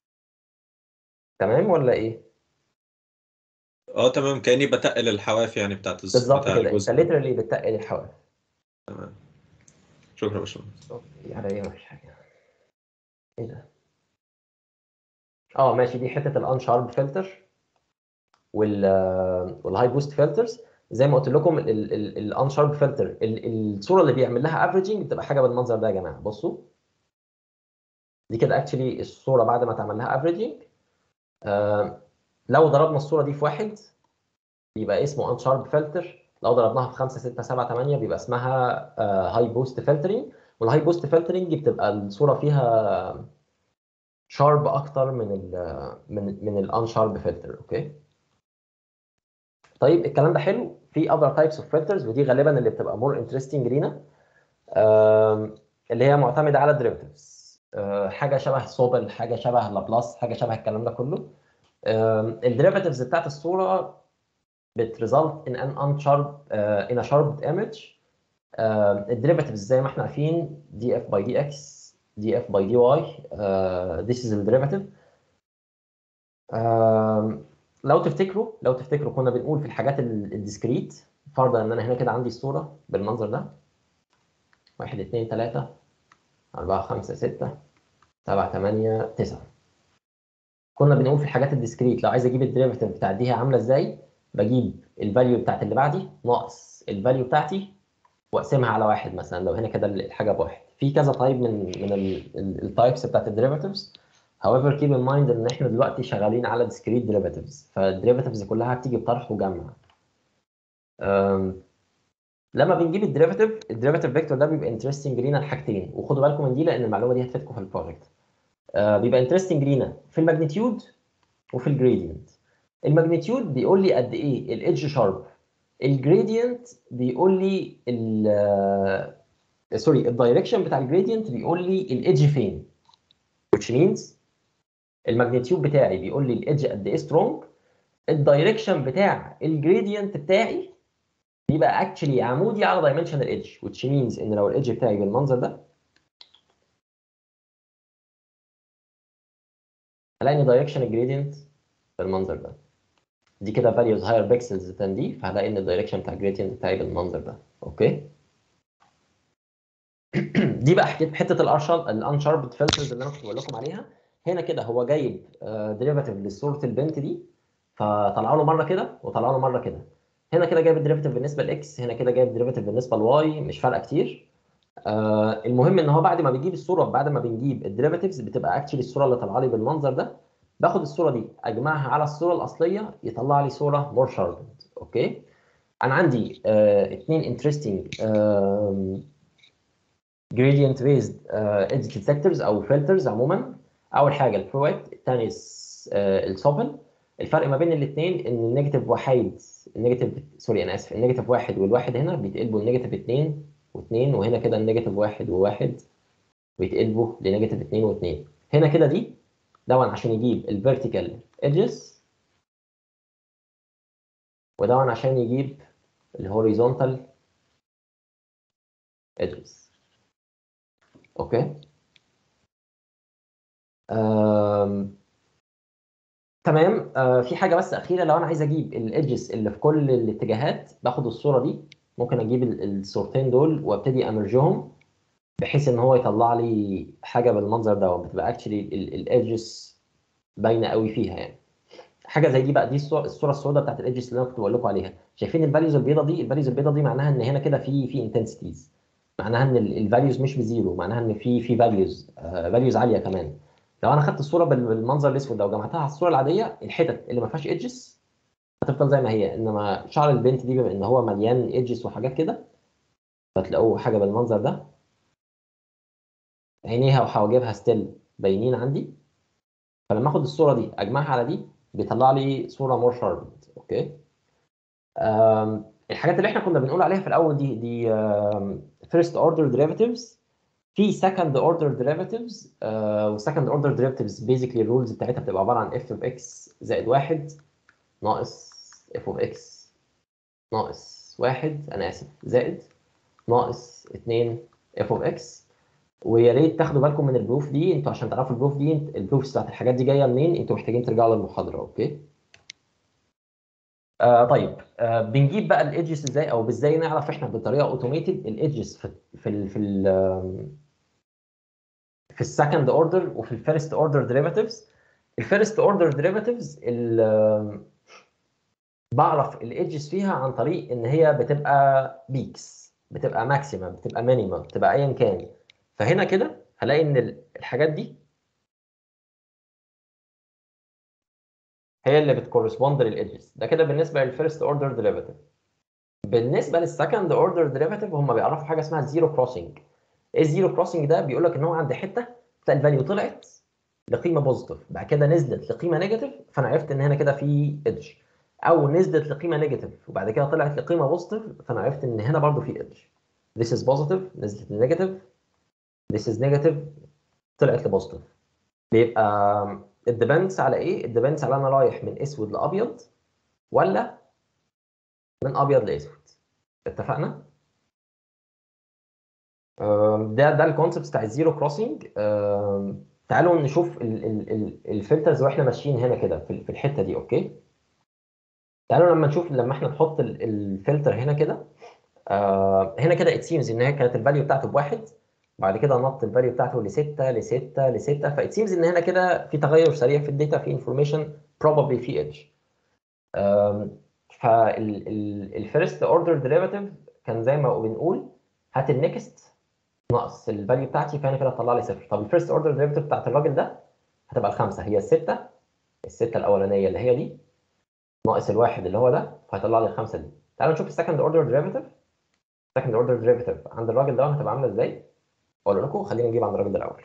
تمام ولا ايه؟ اه تمام، كاني بتقل الحواف يعني بتاعت الز- بالظبط بتاع كده، انت الجزء ده. ليترالي بتقل الحواف. تمام، شكرا يا باشمهندس. اوكي على ايه؟ مفيش حاجه. ايه ده؟ اه ماشي، دي حته الان شارب فلتر وال والهاي بوست فلترز. زي ما قلت لكم الان شارب فلتر الصوره اللي بيعمل لها افريجنج بتبقى حاجه بالمنظر ده يا جماعه. بصوا دي كده اكشلي الصوره بعد ما تعمل لها افريجنج. آه لو ضربنا الصوره دي في واحد بيبقى اسمه ان شارب فلتر، لو ضربناها في خمسة ستة سبعة ثمانية بيبقى اسمها هاي بوست فلترنج. والهاي بوست فلترنج بتبقى الصوره فيها شارب اكتر من ال من من الان شارب فلتر. اوكي طيب الكلام ده حلو. في other types of filters ودي غالبا اللي بتبقى more interesting لينا، آم، اللي هي معتمده على derivatives. آه، حاجه شبه سوبل، حاجه شبه لابلاس، حاجه شبه الكلام ده كله. الديريفاتيفز بتاعت الصوره بتريزلت in an unsharp uh, in a sharp image. الديريفاتيفز زي ما احنا عارفين دي اف باي دي اكس دي اف باي دي واي. this is the derivative. آم، لو تفتكروا لو تفتكروا كنا بنقول في الحاجات الديسكريت، فرضا ان انا هنا كده عندي الصوره بالمنظر ده واحد اتنين تلاتة أربعة خمسة ستة سبعة ثمانية تسعة. كنا بنقول في الحاجات الديسكريت لو عايز اجيب الديريفاتيف بتاع دي عامله ازاي، بجيب الفاليو بتاعت اللي بعدي ناقص الفاليو بتاعتي واقسمها على واحد. مثلا لو هنا كده الحاجه بواحد. في كذا تايب من من التايبس بتاعت الديريفاتيفز. however keep in mind ان احنا دلوقتي شغالين على discrete derivatives، فالديريفاتيفز كلها بتيجي بطرح وجمع. أم، لما بنجيب الديريفاتيف الديريفاتيف فيكتور ده بيبقى انترستنج لينا الحاجتين، وخدوا بالكم من دي لان المعلومه دي هتفيدكم في البروجكت. أه، بيبقى انترستنج لينا في الماجنتيود وفي الجريدينت. الماجنتيود بيقول لي قد ايه الايدج شارب، الجريدينت بيقول لي ال سوري الدايركشن بتاع الجريدينت بيقول لي الايدج فين، which means الماجنتيود بتاعي بيقول لي الايدج قد ايه سترونج، الدايركشن بتاع الجريدينت بتاعي بيبقى اكشلي عمودي على دايمنشن الايدج، which means ان لو الايدج بتاعي بالمنظر ده هلاقي ان دايركشن الجريدينت بالمنظر ده. دي كده values higher pixels than دي، فهلاقي ان الدايركشن بتاع الجريدينت بتاعي بالمنظر ده. اوكي دي بقى حته حته الارشل الانشاربد فلترز اللي انا كنت بقول لكم عليها. هنا كده هو جايب ديريفاتيف لصوره البنت دي، فطلع له مره كده وطلع له مره كده. هنا كده جايب الديريفاتيف بالنسبه لاكس، هنا كده جايب الديريفاتيف بالنسبه لواي، مش فارقه كتير. آه المهم ان هو بعد ما بيجيب الصوره، بعد ما بنجيب الديريفاتيفز بتبقى اكشلي الصوره اللي طالعه لي بالمنظر ده. باخد الصوره دي اجمعها على الصوره الاصليه يطلع لي صوره مور شاربد. اوكي انا عندي آه اثنين انترستنج gradient based uh, edge detectors او filters عموما. اول حاجه البرويت، الثاني السوبل. الفرق ما بين الاثنين ان النيجاتيف واحد النيجاتيف سوري انا اسف النيجاتيف واحد والواحد هنا بيتقلبوا النيجاتيف اثنين واثنين، وهنا كده النيجاتيف واحد وواحد بيتقلبوا لنيجاتيف اثنين واثنين. هنا كده دي دون عشان يجيب الفيرتيكال ايدجز، ودون عشان يجيب الهوريزونتال ايدجز. اوكي أم... تمام. آه في حاجه بس اخيره، لو انا عايز اجيب الايدجز اللي في كل الاتجاهات باخد الصوره دي، ممكن اجيب ال- الصورتين دول وابتدي امرجهم بحيث ان هو يطلع لي حاجه بالمنظر ده، بتبقى اكشلي الايدجز باينه قوي فيها يعني. حاجه زي دي بقى، دي الصوره الصوره السوداء بتاعت الايدجز اللي انا كنت بقول لكم عليها. شايفين الفاليوز البيضاء دي؟ الفاليوز البيضاء دي معناها ان هنا كده في في انتنسيتيز، معناها ان الفاليوز مش بزيرو، معناها ان في في فاليوز فاليوز عاليه كمان. لو انا خدت الصوره بال- بالمنظر الاسود ده وجمعتها على الصوره العاديه، الحتت اللي ما فيهاش ايدجز هتفضل زي ما هي، انما شعر البنت دي بما ان هو مليان ايدجز وحاجات كده فتلاقوه حاجه بالمنظر ده. عينيها وحواجبها ستيل باينين عندي، فلما اخد الصوره دي اجمعها على دي بيطلع لي صوره مور شاربد. اوكي أم، الحاجات اللي احنا كنا بنقول عليها في الاول دي دي فيرست اوردر ديريفاتيفز. في second order derivatives uh, و second order derivatives basically الرولز بتاعتها بتبقى عباره عن f of x زائد واحد ناقص f of x ناقص واحد انا اسف زائد ناقص اتنين f of x. ويا ريت تاخدوا بالكم من البروف دي، انتوا عشان تعرفوا البروف دي البروفs بتاعت الحاجات دي جايه منين انتوا محتاجين ترجعوا للمحاضره. اوكي آه طيب آه بنجيب بقى الايدجز ازاي، او ازاي نعرف احنا بطريقه اوتوميتد الايدجز في في ال في ال في السكند اوردر وفي الفيرست اوردر ديريفاتيفز. الفيرست اوردر ديريفاتيفز بعرف الايدجز فيها عن طريق ان هي بتبقى بيكس، بتبقى ماكسيمم، بتبقى مينيمم، بتبقى ايا كان. فهنا كده هلاقي ان الحاجات دي هي اللي بتكورسبوند للايدجز. ده كده بالنسبه للفيرست اوردر ديريفاتيف. بالنسبه للسكند اوردر ديريفاتيف هم بيعرفوا حاجه اسمها زيرو كروسنج. ايه الزيرو كروسنج ده؟ بيقول لك ان هو عند حته بتاع الفاليو طلعت لقيمه بوزيتيف، بعد كده نزلت لقيمه نيجاتيف، فانا عرفت ان هنا كده في ايدج. او نزلت لقيمه نيجاتيف وبعد كده طلعت لقيمه بوزيتيف، فانا عرفت ان هنا برضو في ايدج. This is positive نزلت لنيجاتيف، This is negative طلعت لبوزيتيف. بيبقى it depends على ايه؟ it depends على انا رايح من اسود لابيض ولا من ابيض لاسود. اتفقنا؟ أم، ده ده الكونسبت بتاع الزيرو كروسنج. تعالوا نشوف الفلترز واحنا ماشيين هنا كده في في الحته دي. اوكي، تعالوا لما نشوف لما احنا نحط الفلتر هنا كده. آه، هنا كده ات سيمز ان هي كانت الفاليو بتاعته بواحد، بعد كده نط الفاليو بتاعته لستة لستة لستة، فات سيمز ان هنا كده في تغير سريع في الداتا، في انفورميشن بروبابلي في ايدج. فالفيرست اوردر ديريفاتيف كان زي ما بنقول هات النكست ناقص الفاليو بتاعتي، فانا كده طلع لي صفر. طب الفيرست اوردر ديريفاتيف بتاعت الراجل ده هتبقى الخمسه، هي السته، السته الاولانيه اللي هي دي ناقص الواحد اللي هو ده، فهيطلع لي الخمسه دي. تعالوا نشوف السكند اوردر ديريفاتيف. السكند اوردر ديريفاتيف عند الراجل ده هتبقى عامله ازاي؟ اقول لكم خلينا نجيب عند الراجل ده الاول.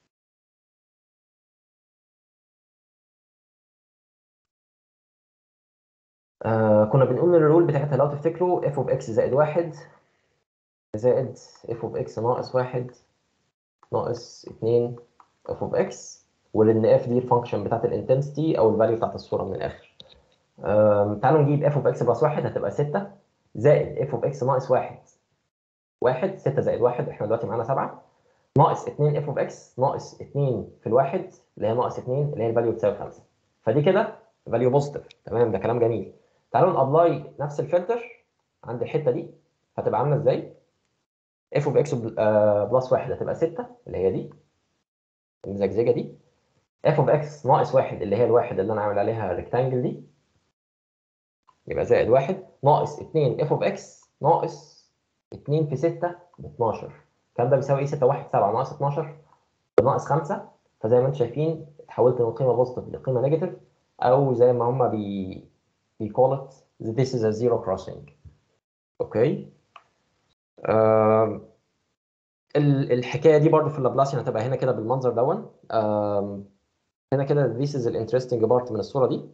آه كنا بنقول الرول بتاعتها لو تفتكروا اف اوف اكس زائد واحد زائد اف اوف اكس ناقص واحد ناقص اتنين اف اوف اكس، ولان اف دي الفانكشن بتاعت الانتنسيتي او الفاليو بتاعت الصوره من الاخر. آه تعالوا نجيب اف اوف اكس بلس واحد هتبقى ستة زائد اف اوف اكس ناقص واحد، واحد ستة زائد واحد احنا دلوقتي معانا سبعة، ناقص اتنين اف اوف اكس ناقص اتنين في الواحد اللي هي ناقص اتنين اللي هي الفاليو بتساوي خمسة. فدي كده فاليو بوزيتيف. تمام، ده كلام جميل. تعالوا نابلاي نفس الفلتر عند الحته دي، هتبقى عامله ازاي؟ اف اوف اكس بلس واحد هتبقى ستة اللي هي دي المزجزجه دي، اف اوف اكس ناقص واحد اللي هي الواحد اللي انا عامل عليها ريكتانجل دي، يبقى زائد واحد ناقص اتنين اف اوف اكس ناقص اتنين في ستة ب اتناشر. الكلام ده بيساوي ايه؟ ستة واحد سبعة ناقص اتناشر ناقص خمسة. فزي ما انتم شايفين اتحولت من قيمه بوزيتيف لقيمه نيجاتيف، او زي ما هم بي بي call it this is a zero crossing. اوكي. آم، ال- الحكايه دي برضو في اللابلاسيان هتبقى هنا كده بالمنظر دون. آم، هنا كده this is the interesting part من الصوره دي.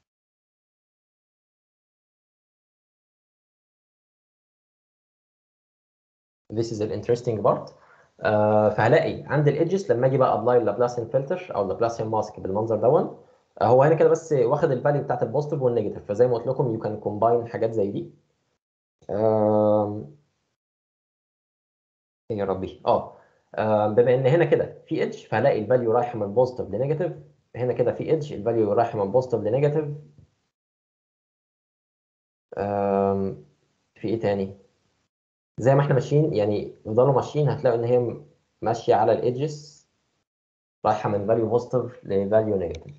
this is the interesting part. آه، فهلاقي عند الايدجز لما اجي بقى ابلاي اللابلاسيان فلتر او اللابلاسيان ماسك بالمنظر دون، آه، هو هنا كده بس واخد الفاليو بتاعت البوزيتيف والنيجاتيف، فزي ما قلت لكم يو كان كومباين حاجات زي دي. آم، يا ربي اه آه، بما ان هنا كده في ايدج فهلاقي الفاليو رايحه من بوزيتيف لنيجاتيف، هنا كده في ايدج الفاليو رايحه من بوزيتيف لنيجاتيف. آم، في ايه تاني؟ زي ما احنا ماشيين يعني نفضلوا ماشيين هتلاقوا ان هي ماشيه على الايدجز رايحه من فاليو بوزيتيف لفاليو نيجاتيف.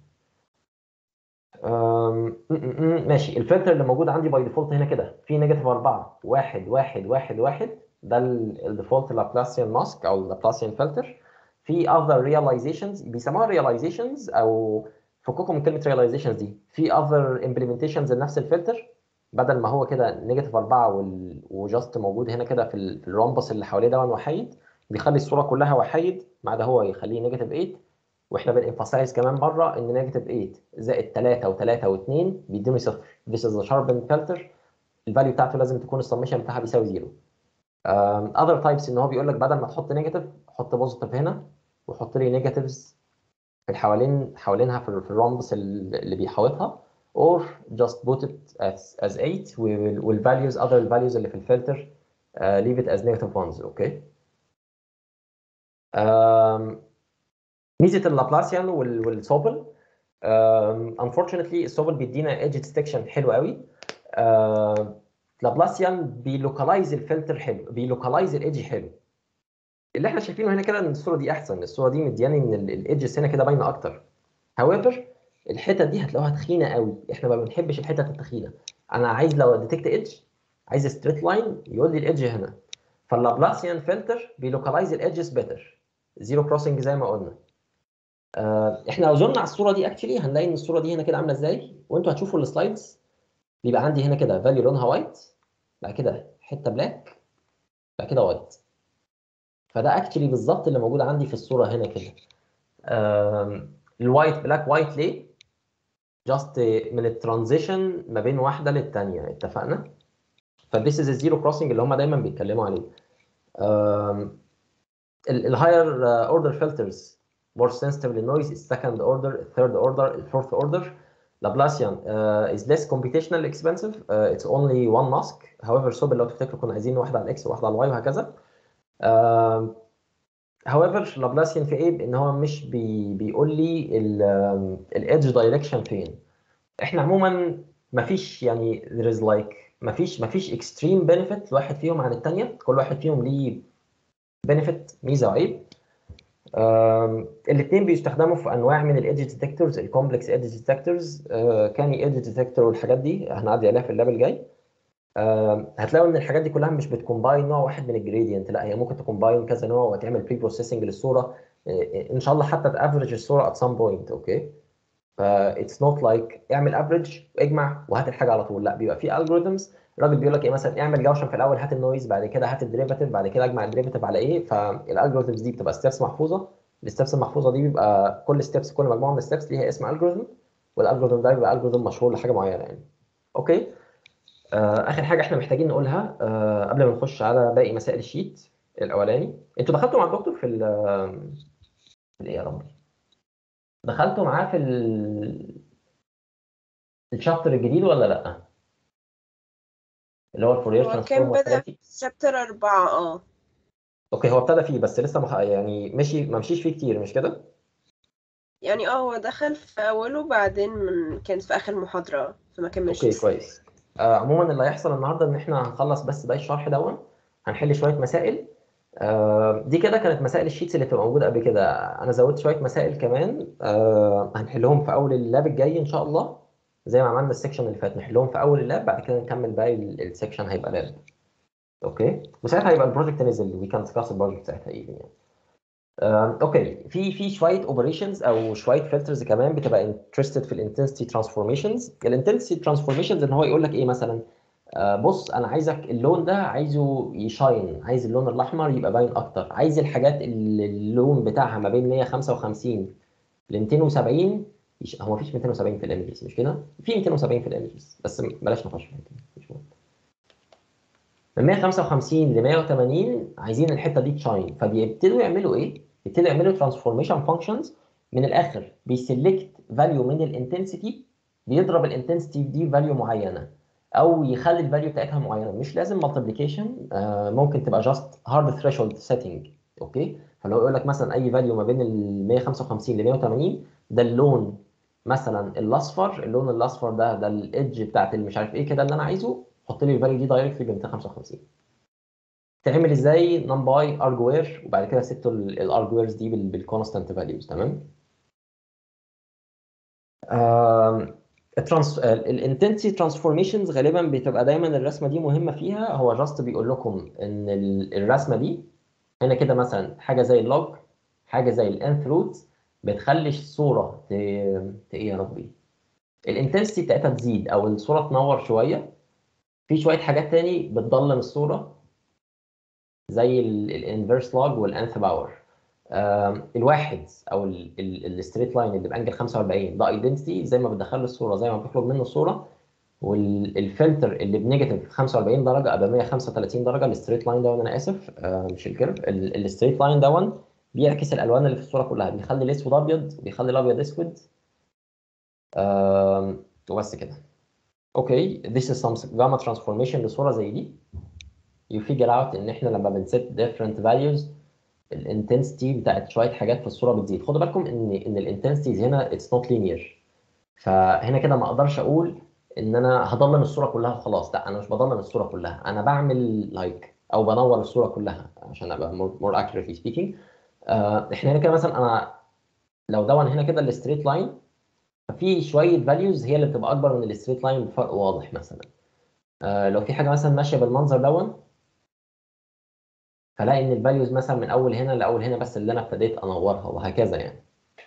ماشي. الفلتر اللي موجود عندي باي ديفولت هنا كده في نيجاتيف أربعة واحد واحد واحد واحد، ده الديفولت لابلاسيان ماسك او لابلاسيان فلتر. في other realizations بيسموها realizations او فككم من كلمه realizations دي، في other implementations لنفس الفلتر. بدل ما هو كده نيجاتيف أربعة وال... وجاست موجود هنا كده في, ال... في الرومبس اللي حواليه ده وحيد، بيخلي الصوره كلها وحيد ما عدا هو يخليه نيجاتيف تمانية. واحنا بنemphasize كمان بره ان نيجاتيف تمانية زائد تلاتة و3 و2 بيدوني صفر. This is a sharpened filter. الفاليو بتاعته لازم تكون السمشن بتاعها بيساوي زيرو. um, other types ان هو بيقول لك بدل ما تحط نيجاتيف حط بوزيتيف هنا وحط لي نيجاتيفز في الحوالين حوالينها في الرومبس اللي بيحاوطها، or just put it as as eight والvalues other values اللي في الفلتر uh, leave it as negative ones. اوكي. um, ميزه اللابلاسيان والسوبل unfortunately السوبل بيدينا ايدج ديتكشن حلو قوي. لابلاسيان بيلوكالايز الفلتر حلو، بيلوكالايز الايدج حلو. اللي احنا شايفينه هنا كده ان الصوره دي احسن، الصوره دي مدياني ان الايدجز هنا كده باينه اكتر. however الحتت دي هتلاقوها تخينه قوي، احنا ما بنحبش الحتت التخينه. انا عايز لو ديتكت ايدج، عايز ستريت لاين يقول لي الايدج هنا، فاللابلاسيان فلتر بيلوكالايز الايدجز بيتر، زيرو كروسنج زي ما قلنا. آه احنا لو زرنا على الصوره دي اكشلي هنلاقي ان الصوره دي هنا كده عامله ازاي، وانتوا هتشوفوا السلايدز بيبقى عندي هنا كده فاليو لونها وايت، بعد كده حته بلاك، بعد كده وايت. فده اكشلي بالظبط اللي موجود عندي في الصوره هنا كده. الوايت بلاك وايت ليه؟ جاست من الترانزيشن ما بين واحده للثانيه، اتفقنا؟ فذيس از الزيرو كروسنج اللي هم دايما بيتكلموا عليه. الهاير اوردر فلترز more sensitive للنويز، السكند اوردر، الثيرد اوردر، الفورث اوردر. Laplacian uh, is less computationally expensive. Uh, it's only one mask. However, so لو تفتكروا كنا عايزين واحده على الاكس وواحده على الواي وهكذا. Uh, however Laplacian في عيب ان هو مش بي بيقول لي الايدج دايركشن فين. احنا عموما ما فيش يعني there is like ما فيش ما فيش extreme benefit لواحد فيهم عن الثانيه، كل واحد فيهم ليه benefit، ميزه وعيب. الاثنين بيستخدموا في انواع من الايدج ديتكتورز، الكومبلكس ايدج ديتكتورز، كاني ايدج ديتكتور والحاجات دي هنعدي عليها في اللاب الجاي. هتلاقوا ان الحاجات دي كلها مش بتكومباين نوع واحد من الجريدينت، لا هي ممكن تكومباين كذا نوع وتعمل بري بروسيسنج للصوره ان شاء الله حتى تافرج الصوره ات سام بوينت. اوكي، فاتس نوت لايك اعمل افريج واجمع وهات الحاجه على طول، لا بيبقى في الجوريثمز. الراجل بيقول لك ايه مثلا، اعمل جوشن في الاول، هات النويز، بعد كده هات الديريفاتيف، بعد كده اجمع الديريفاتيف على ايه. فالالجوريثمز دي بتبقى ستيبس محفوظه، الستبس المحفوظه دي بيبقى كل ستيبس، كل مجموعه من الستبس ليها اسم الجوريثم، والالجوريثم ده بيبقى الجوريثم مشهور لحاجه معينه يعني. اوكي، آه اخر حاجه احنا محتاجين نقولها آه قبل ما نخش على باقي مسائل الشيت الاولاني، انتوا دخلتوا مع الدكتور في ال في الايه يا ربي، دخلتوا معاه في ال الشابتر الجديد ولا لا؟ اللي هو الفورير هو ترانسفورم كان بدأ والحاجات في دي. شابتر أربعة اه اوكي، هو ابتدى فيه بس لسه مح... يعني مشي ما مشيش فيه كتير، مش كده؟ يعني اه هو دخل في أوله، بعدين من كانت في آخر محاضرة فما كملش اوكي لسه. كويس. آه عموما اللي هيحصل النهارده ان احنا هنخلص بس باقي الشرح دون، هنحل شويه مسائل. آه دي كده كانت مسائل الشيتس اللي بتبقى موجوده قبل كده، انا زودت شويه مسائل كمان آه هنحلهم في اول اللاب الجاي ان شاء الله، زي ما عملنا السكشن اللي فات نحلهم في اول اللاب، بعد كده نكمل باقي السكشن هيبقى لاب. اوكي، وساعتها هيبقى البروجكت نزل، وي كان ديسكاس البروجكت ساعتها ايه يعني. آه، اوكي، في في شويه اوبريشنز او شويه فلترز كمان بتبقى انترستد في الانتنسيتي ترانسفورميشنز. الانتنسيتي ترانسفورميشنز ان هو يقول لك ايه مثلا، آه بص انا عايزك اللون ده عايزه يشاين، عايز اللون الاحمر يبقى باين اكتر، عايز الحاجات اللي اللون بتاعها ما بين مية وخمسة وخمسين ل ميتين وسبعين. يش- هو مفيش ميتين وسبعين في الايمجز مش كده؟ في ميتين وسبعين في الايمجز بس بلاش نخش في الحتة دي، مش مهم. من مية وخمسة وخمسين ل مية وتمانين عايزين الحته دي تشاين، فبيبتدوا يعملوا ايه؟ يبتدوا يعملوا ترانسفورميشن فانكشنز من الاخر، بيسلكت فاليو من الانتنسيتي، بيضرب الانتنسيتي دي فاليو معينه، او يخلي الفاليو بتاعتها معينه، مش لازم مالتيبليكيشن، آه ممكن تبقى جاست هارد ثريشولد سيتنج. اوكي، فلو يقول لك مثلا اي فاليو ما بين ال مية وخمسة وخمسين ل مية وتمانين ده اللون مثلا الاصفر، اللون الاصفر ده ده الايدج بتاعت اللي مش عارف ايه كده اللي انا عايزه، حط لي الفاليو دي دايركتلي ب ميتين وخمسة وخمسين. تعمل ازاي؟ نمباي ارجوير، وبعد كده سبتوا الارجويرز دي بالكونستانت فاليوز. تمام. الترانس الانتنسي ترانسفورميشنز غالبا بتبقى دايما الرسمه دي مهمه فيها، هو جاست بيقول لكم ان ال- الرسمه دي هنا كده مثلا حاجه زي اللوج، حاجه زي الانث روت، بتخلي الصوره ت... ت... ايه يا ربي، الانتنسيتي بتاعتها تزيد او الصوره تنور شويه، في شويه حاجات تاني بتضلم الصوره زي الانفيرس لوج والانث باور. الواحد او الستريت لاين اللي بانجل خمسة واربعين ده ايدنتيتي، زي ما بتدخل له الصوره زي ما بتخرج منه الصوره، والفلتر اللي بنيجاتيف خمسة واربعين درجه ابقى مية وخمسة وتلاتين درجه. الستريت لاين ده انا اسف آه مش الكيرف، الستريت لاين ده بيعكس الالوان اللي في الصوره كلها، بيخلي الاسود ابيض وبيخلي الابيض اسود. آه وبس كده. اوكي، this is some gamma transformation لصوره زي دي. you figure out ان احنا لما بنسيت different values الانتنسيتي بتاعت شويه حاجات في الصوره بتزيد. خدوا بالكم ان ان الانتنسيتيز هنا اتس نوت لينير، فهنا كده ما اقدرش اقول ان انا هضمن الصوره كلها وخلاص، لا انا مش بضمن الصوره كلها، انا بعمل لايك او بنور الصوره كلها عشان ابقى more accurately speaking. آه احنا هنا كده مثلا انا لو دون هنا كده الستريت لاين، ففي شويه فاليوز هي اللي بتبقى اكبر من الستريت لاين بفرق واضح مثلا. آه لو في حاجه مثلا ماشيه بالمنظر دون، فلاقي ان الفاليوز مثلا من اول هنا لاول هنا بس اللي انا ابتديت انورها وهكذا يعني.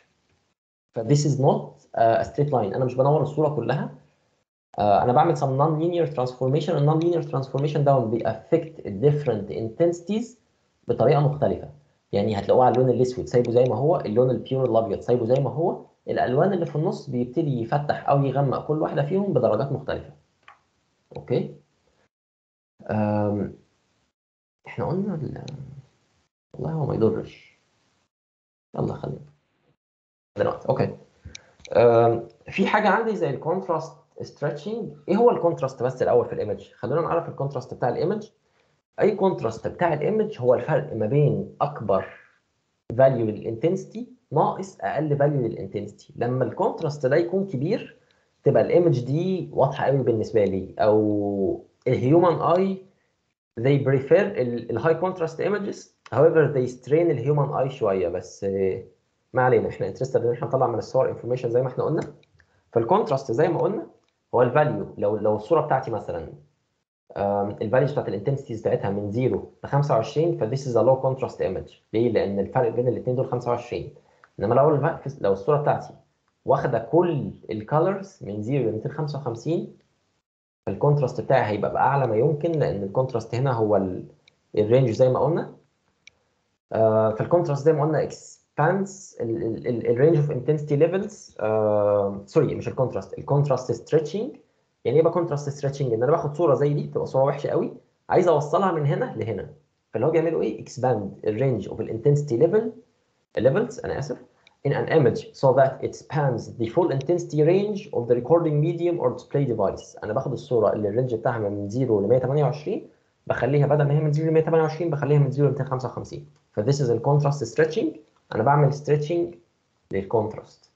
ف this is not a straight line، انا مش بنور الصوره كلها. آه انا بعمل some non-linear transformation. ال non-linear transformation ده بيأفكت different intensities بطريقه مختلفه. يعني هتلاقوه على اللون الاسود سايبه زي ما هو، اللون البيور الابيض سايبه زي ما هو، الالوان اللي في النص بيبتدي يفتح او يغمق كل واحده فيهم بدرجات مختلفه. اوكي. أم... احنا قلنا ال... والله هو ما يضرش، يلا خلينا دلوقتي. اوكي. أم... في حاجه عندي زي الكونتراست ستريتشنج. ايه هو الكونتراست بس الاول في الايمج؟ خلونا نعرف الكونتراست بتاع الايمج. اي كونتراست بتاع الايمج هو الفرق ما بين اكبر فاليو للانتنسيتي ناقص اقل فاليو للانتنسيتي. لما الكونتراست ده يكون كبير تبقى الايمج دي واضحه قوي بالنسبه لي، او الهيومن اي they prefer الهاي كونتراست images however they strain الهيومن اي شويه. بس ما علينا، احنا انترستد ان احنا نطلع من الصور انفورميشن زي ما احنا قلنا. فالكونتراست زي ما قلنا هو الفاليو، لو لو الصوره بتاعتي مثلا الفاليوز بتاعت الانتنسيتيز بتاعتها من صفر ل خمسة وعشرين، فذيس از ا لو كونتراست ايمج. ليه؟ لان الفرق بين الاثنين دول خمسة وعشرين. انما لو الف... لو الصوره بتاعتي واخده كل الكالرز من صفر ل مئتين وخمسة وخمسين، فالكونتراست بتاعي هيبقى باعلى ما يمكن، لان الكونتراست هنا هو ال... الرينج زي ما قلنا. آه فالكونتراست زي ما قلنا expands الرينج اوف انتنسيتي ليفلز. سوري مش الكونتراست، الكونتراست ستريتشنج. يعني ايه بقى كونتراست ستريتشنج؟ ان انا باخد صوره زي دي بتبقى صوره وحشه قوي، عايز اوصلها من هنا لهنا، فاللي هو بيعملوا ايه؟ expand الرينج اوف الانتنسيتي ليفل levels انا اسف in an image so that it spans the full intensity range of the recording medium or display device. انا باخد الصوره اللي الرينج بتاعها من صفر ل مئة وثمانية وعشرين، بخليها بدل ما هي من صفر ل مئة وثمانية وعشرين بخليها من صفر ل مئتين وخمسة وخمسين. ف this is الكونتراست stretching. انا بعمل stretching للكونتراست.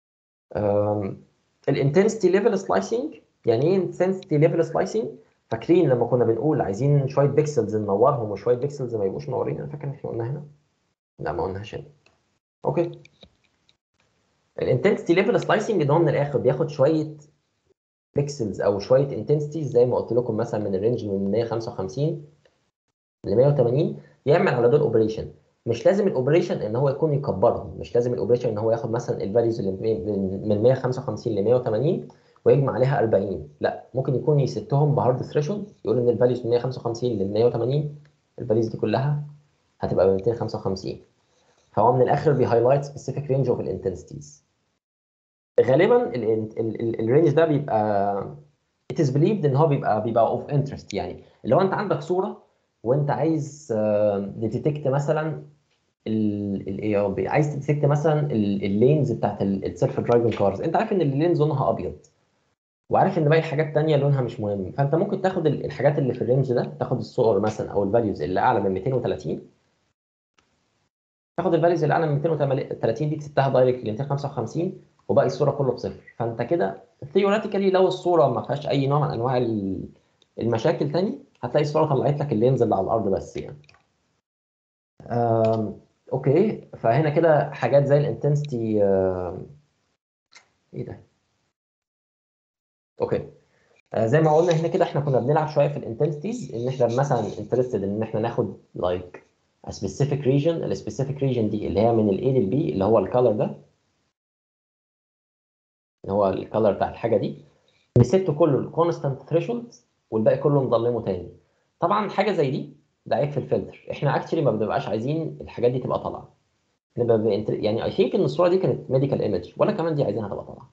الانتنسيتي ليفل سلايسنج. يعني ايه انتنسيتي ليفل سلايسنج؟ فاكرين لما كنا بنقول عايزين شويه بيكسلز ننورهم وشويه بيكسلز ما يبقوش منورين؟ انا فاكر ان احنا قلنا هنا، لا ما قلناش هنا. اوكي. الانتنسيتي ليفل سلايسنج ده من الاخر بياخد شويه بيكسلز او شويه انتنسيتيز زي ما قلت لكم مثلا من الرينج من مئة وخمسة وخمسين ل مئة وثمانين، يعمل على دول اوبريشن. مش لازم الاوبريشن ان هو يكون يكبرهم، مش لازم الاوبريشن ان هو ياخد مثلا الفاليوز اللي من مئة وخمسة وخمسين ل مئة وثمانين ويجمع عليها أربعين. لا، ممكن يكون يستهم بهارد ثريشولد، يقول ان الفاليوز من مئة وخمسة وخمسين ل مئة وثمانين الفاليوز دي كلها هتبقى ب مئتين وخمسة وخمسين. فهو من الاخر بيهايلايت سبيسيفيك رينج اوف الانتنسيتيز. غالبا الرينج ده بيبقى it is believed ان هو بيبقى بيبقى of interest. يعني لو انت عندك صوره وانت عايز تديتكت مثلا ال عايز تديتكت مثلا اللينز بتاعت السيلف درايفنج كارز، انت عارف ان اللينز لونها ابيض وعارف ان باقي الحاجات الثانيه لونها مش مهم، فانت ممكن تاخد الحاجات اللي في الرينج ده، تاخد الصور مثلا او الفاليوز اللي اعلى من مئتين وثلاثين، تاخد الفاليوز اللي اعلى من مئتين وثلاثين دي تسيبها دايركت ل مئتين وخمسة وخمسين وباقي الصوره كله بصفر. فانت كده ثيوريتيكالي لو الصوره ما فيهاش اي نوع من انواع المشاكل تاني، هتلاقي الصوره طلعت لك اللينز اللي على الارض بس يعني. اوكي. فهنا كده حاجات زي الانتنسيتي. ايه ده؟ اوكي. آه زي ما قلنا هنا كده احنا كنا بنلعب شويه في الانتنسيتيز، ان احنا مثلا انترستد ان احنا ناخد لايك a specific region. السبيسيفيك ريجن دي اللي هي من ال A لل B اللي هو الكالر ده، اللي هو الكالر بتاع الحاجه دي، نسيته كله الكونستانت ثريشولد والباقي كله نضلمه تاني. طبعا حاجه زي دي ده عيب في الفلتر. احنا اكشلي ما بنبقاش عايزين الحاجات دي تبقى طالعه، نبقى بإنت... يعني اي ثينك ان الصوره دي كانت ميديكال ايمج، ولا كمان دي عايزينها تبقى طالعه.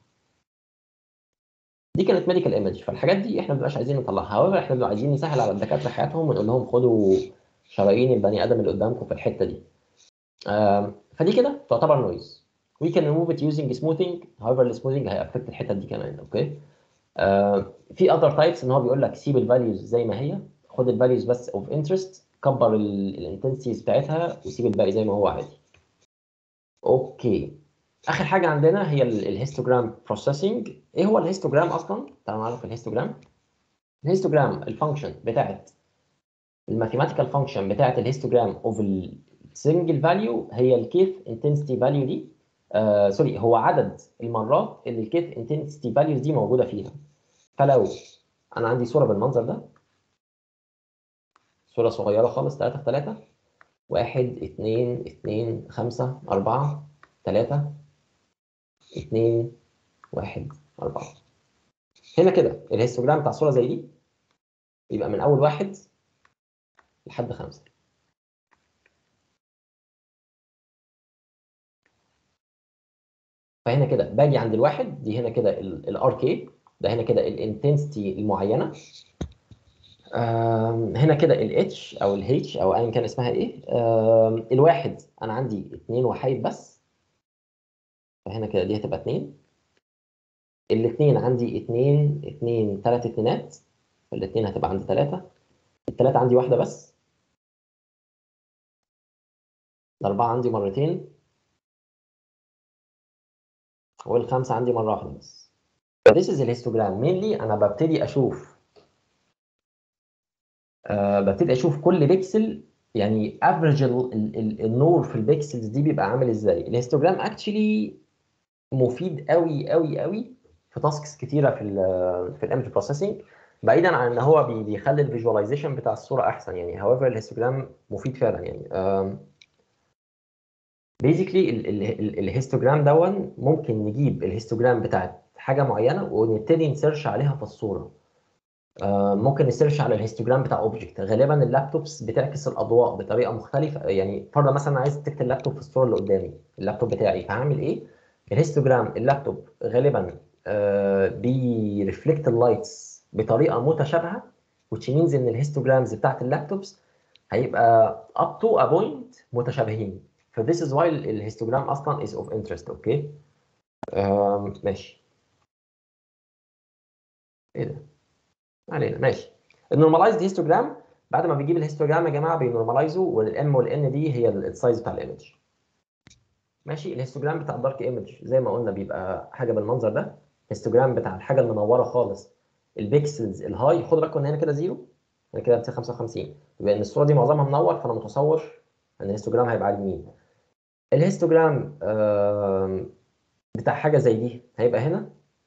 دي كانت ميديكال ايمج، فالحاجات دي احنا ما بنبقاش عايزين نطلعها. هو احنا بنبقى عايزين نسهل على الدكاتره حياتهم ونقول لهم خدوا شرايين البني ادم اللي قدامكم في الحته دي. آم... فدي كده تعتبر نويز. we can remove it using smoothing. however السموثينج هيأفكت الحته دي كمان. اوكي. آه في other types ان هو بيقول لك سيب الفاليوز زي ما هي، خد الفاليوز بس اوف انترست، كبر الانتنسيتيز بتاعتها وسيب الباقي زي ما هو عادي. اوكي. اخر حاجه عندنا هي الهيستوجرام بروسيسنج. ايه هو الهيستوجرام اصلا؟ تعالوا نعرف الهيستوجرام. الهيستوجرام الفانكشن بتاعت الماثيماتيكال فانكشن بتاعه الهيستوجرام اوف السنجل فاليو هي الكيف انتنسيتي فاليو دي، آه سوري، هو عدد المرات اللي الكيف انتنسيتي فاليوز دي موجوده فيها. فلو انا عندي صوره بالمنظر ده، صوره صغيره خالص ثلاثة في ثلاثة، واحد اتنين اتنين خمسة أربعة تلاتة اتنين واحد أربعة. هنا كده الهيستوجرام بتاع صورة زي دي يبقى من أول واحد لحد خمسة. فهنا كده باجي عند الواحد دي، هنا كده الار كي ده، هنا كده الانتنسيتي المعينة. هنا كده الاتش او الهيتش او ايا كان اسمها ايه. الواحد انا عندي اتنين وحيد بس، فهنا كده دي هتبقى اتنين. الاثنين عندي اتنين اتنين تلات اتنينات، فالاثنين هتبقى عندي تلاتة. التلاتة عندي واحدة بس. الأربعة عندي مرتين. والخمسة عندي مرة واحدة بس. This is الهيستوجرام. mainly أنا ببتدي أشوف آه ببتدي أشوف كل بيكسل، يعني افريج النور في البيكسلز دي بيبقى عامل ازاي. الهيستوجرام اكشلي مفيد قوي قوي قوي في تاسكس كتيره في ال في الايمج بروسيسنج، بعيدا عن ان هو بي- بيخلي الفيجواليزيشن بتاع الصوره احسن يعني. however الهيستوجرام مفيد فعلا يعني. بيزيكلي الهيستوجرام دون ممكن نجيب الهيستوجرام بتاعت حاجه معينه ونبتدي نسيرش عليها في الصوره. آه، ممكن نسيرش على الهيستوجرام بتاع اوبجكت. غالبا اللابتوبس بتعكس الاضواء بطريقه مختلفه يعني. فرضا مثلا عايز تكتب اللابتوب في الصوره اللي قدامي، اللابتوب بتاعي، هعمل ايه؟ الهيستوجرام اللابتوب غالبا آه بيرفلكت اللايتس بطريقه متشابهه، which means ان الهيستوجرامز بتاعت اللابتوبس هيبقى up to a point متشابهين. ف this is why الهيستوجرام اصلا is of interest. اوكي آه ماشي. ايه ده؟ علينا ماشي. النورماليزد هيستوجرام بعد ما بيجيب الهيستوجرام يا جماعه بينورماليزو، والام والان دي هي السايز بتاع الايمج. ماشي. الهيستوجرام بتاع الدارك ايمج زي ما قلنا بيبقى حاجه بالمنظر ده. الهيستوجرام بتاع الحاجه المنوره خالص، البيكسلز الهاي، خد بالكم ان هنا كده زيرو، هنا كده خمسة وخمسين، يبقى ان الصوره دي معظمها منور، فانا متصور ان الهيستوجرام هيبقى على اليمين. الهيستوجرام بتاع حاجه زي دي هيبقى هنا.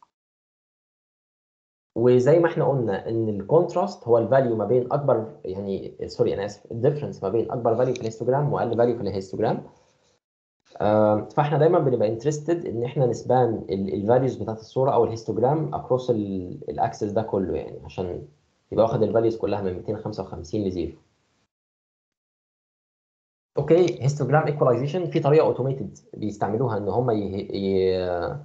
وزي ما احنا قلنا ان الكونتراست هو الفاليو ما بين اكبر، يعني سوري انا اسف، الديفرنس ما بين اكبر فاليو في الهيستوجرام واقل فاليو في الهيستوجرام. آه فاحنا دايما بنبقى انترستد ان احنا نسبان الفاليوز بتاعت الصوره او الهيستوجرام اكروس الاكسس ده كله، يعني عشان يبقى واخد الفاليوز كلها من ميتين وخمسة وخمسين لزيرو. اوكي. هيستوجرام ايكواليزيشن في طريقه اوتوميتد بيستعملوها ان هم ي... ي...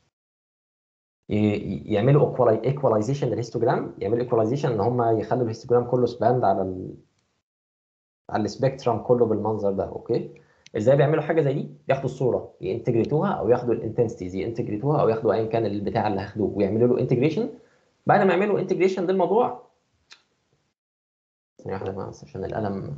يعملوا ايكواليزيشن للهيستوجرام. يعملوا ايكواليزيشن ان هم يخلوا الهيستوجرام كله سباند على ال... على السبيكترم كله بالمنظر ده. اوكي. ازاي بيعملوا حاجه زي دي؟ بياخدوا الصوره ينتجريتوها، او ياخدوا الانتنسيتيز ينتجريتوها، او ياخدوا ايا كان البتاع اللي هياخدوه ويعملوا له انتجريشن. بعد ما يعملوا انتجريشن للموضوع، ثانيه واحده بس عشان القلم.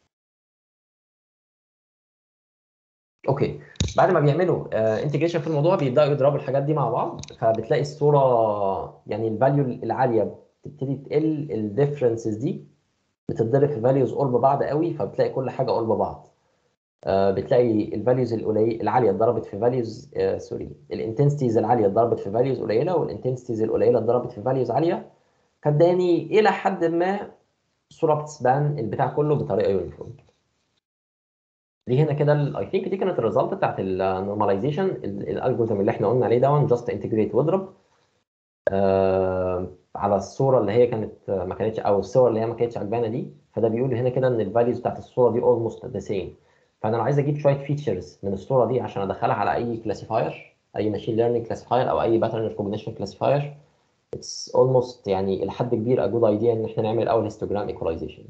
اوكي. بعد ما بيعملوا انتجريشن في الموضوع بيبداوا يضربوا الحاجات دي مع بعض، فبتلاقي الصوره يعني الفاليو العاليه بتبتدي تقل، الديفرنسز دي بتتضرب في فاليوز قرب بعض قوي، فبتلاقي كل حاجه قرب بعض. آه بتلاقي الفاليوز القليله العاليه اتضربت في فاليوز آه سوري الانتنسيتيز العاليه اتضربت في فاليوز قليله، والانتنسيتيز القليله اتضربت في فاليوز عاليه. فاداني الى حد ما الصوره بتسبان البتاع كله بطريقه يونيفورم. دي هنا كده اي ثينك دي كانت الريزلت بتاعت النورماليزيشن. الالجوريثم اللي احنا قلنا عليه ده جاست انتجريت واضرب آه على الصوره اللي هي كانت ما كانتش، او الصور اللي هي ما كانتش عجبانه دي. فده بيقول هنا كده ان الفاليوز بتاعت الصوره دي اولموست ذا سيم. فانا لو عايز اجيب شويه فيتشرز من الصوره دي عشان ادخلها على اي كلاسيفاير، اي ماشين ليرنينج كلاسيفاير او اي باترن ريكوجنيشن كلاسيفاير، اتس اولموست يعني لحد كبير ا جود ايديا ان احنا نعمل اول هيستوجرام ايكواليزيشن.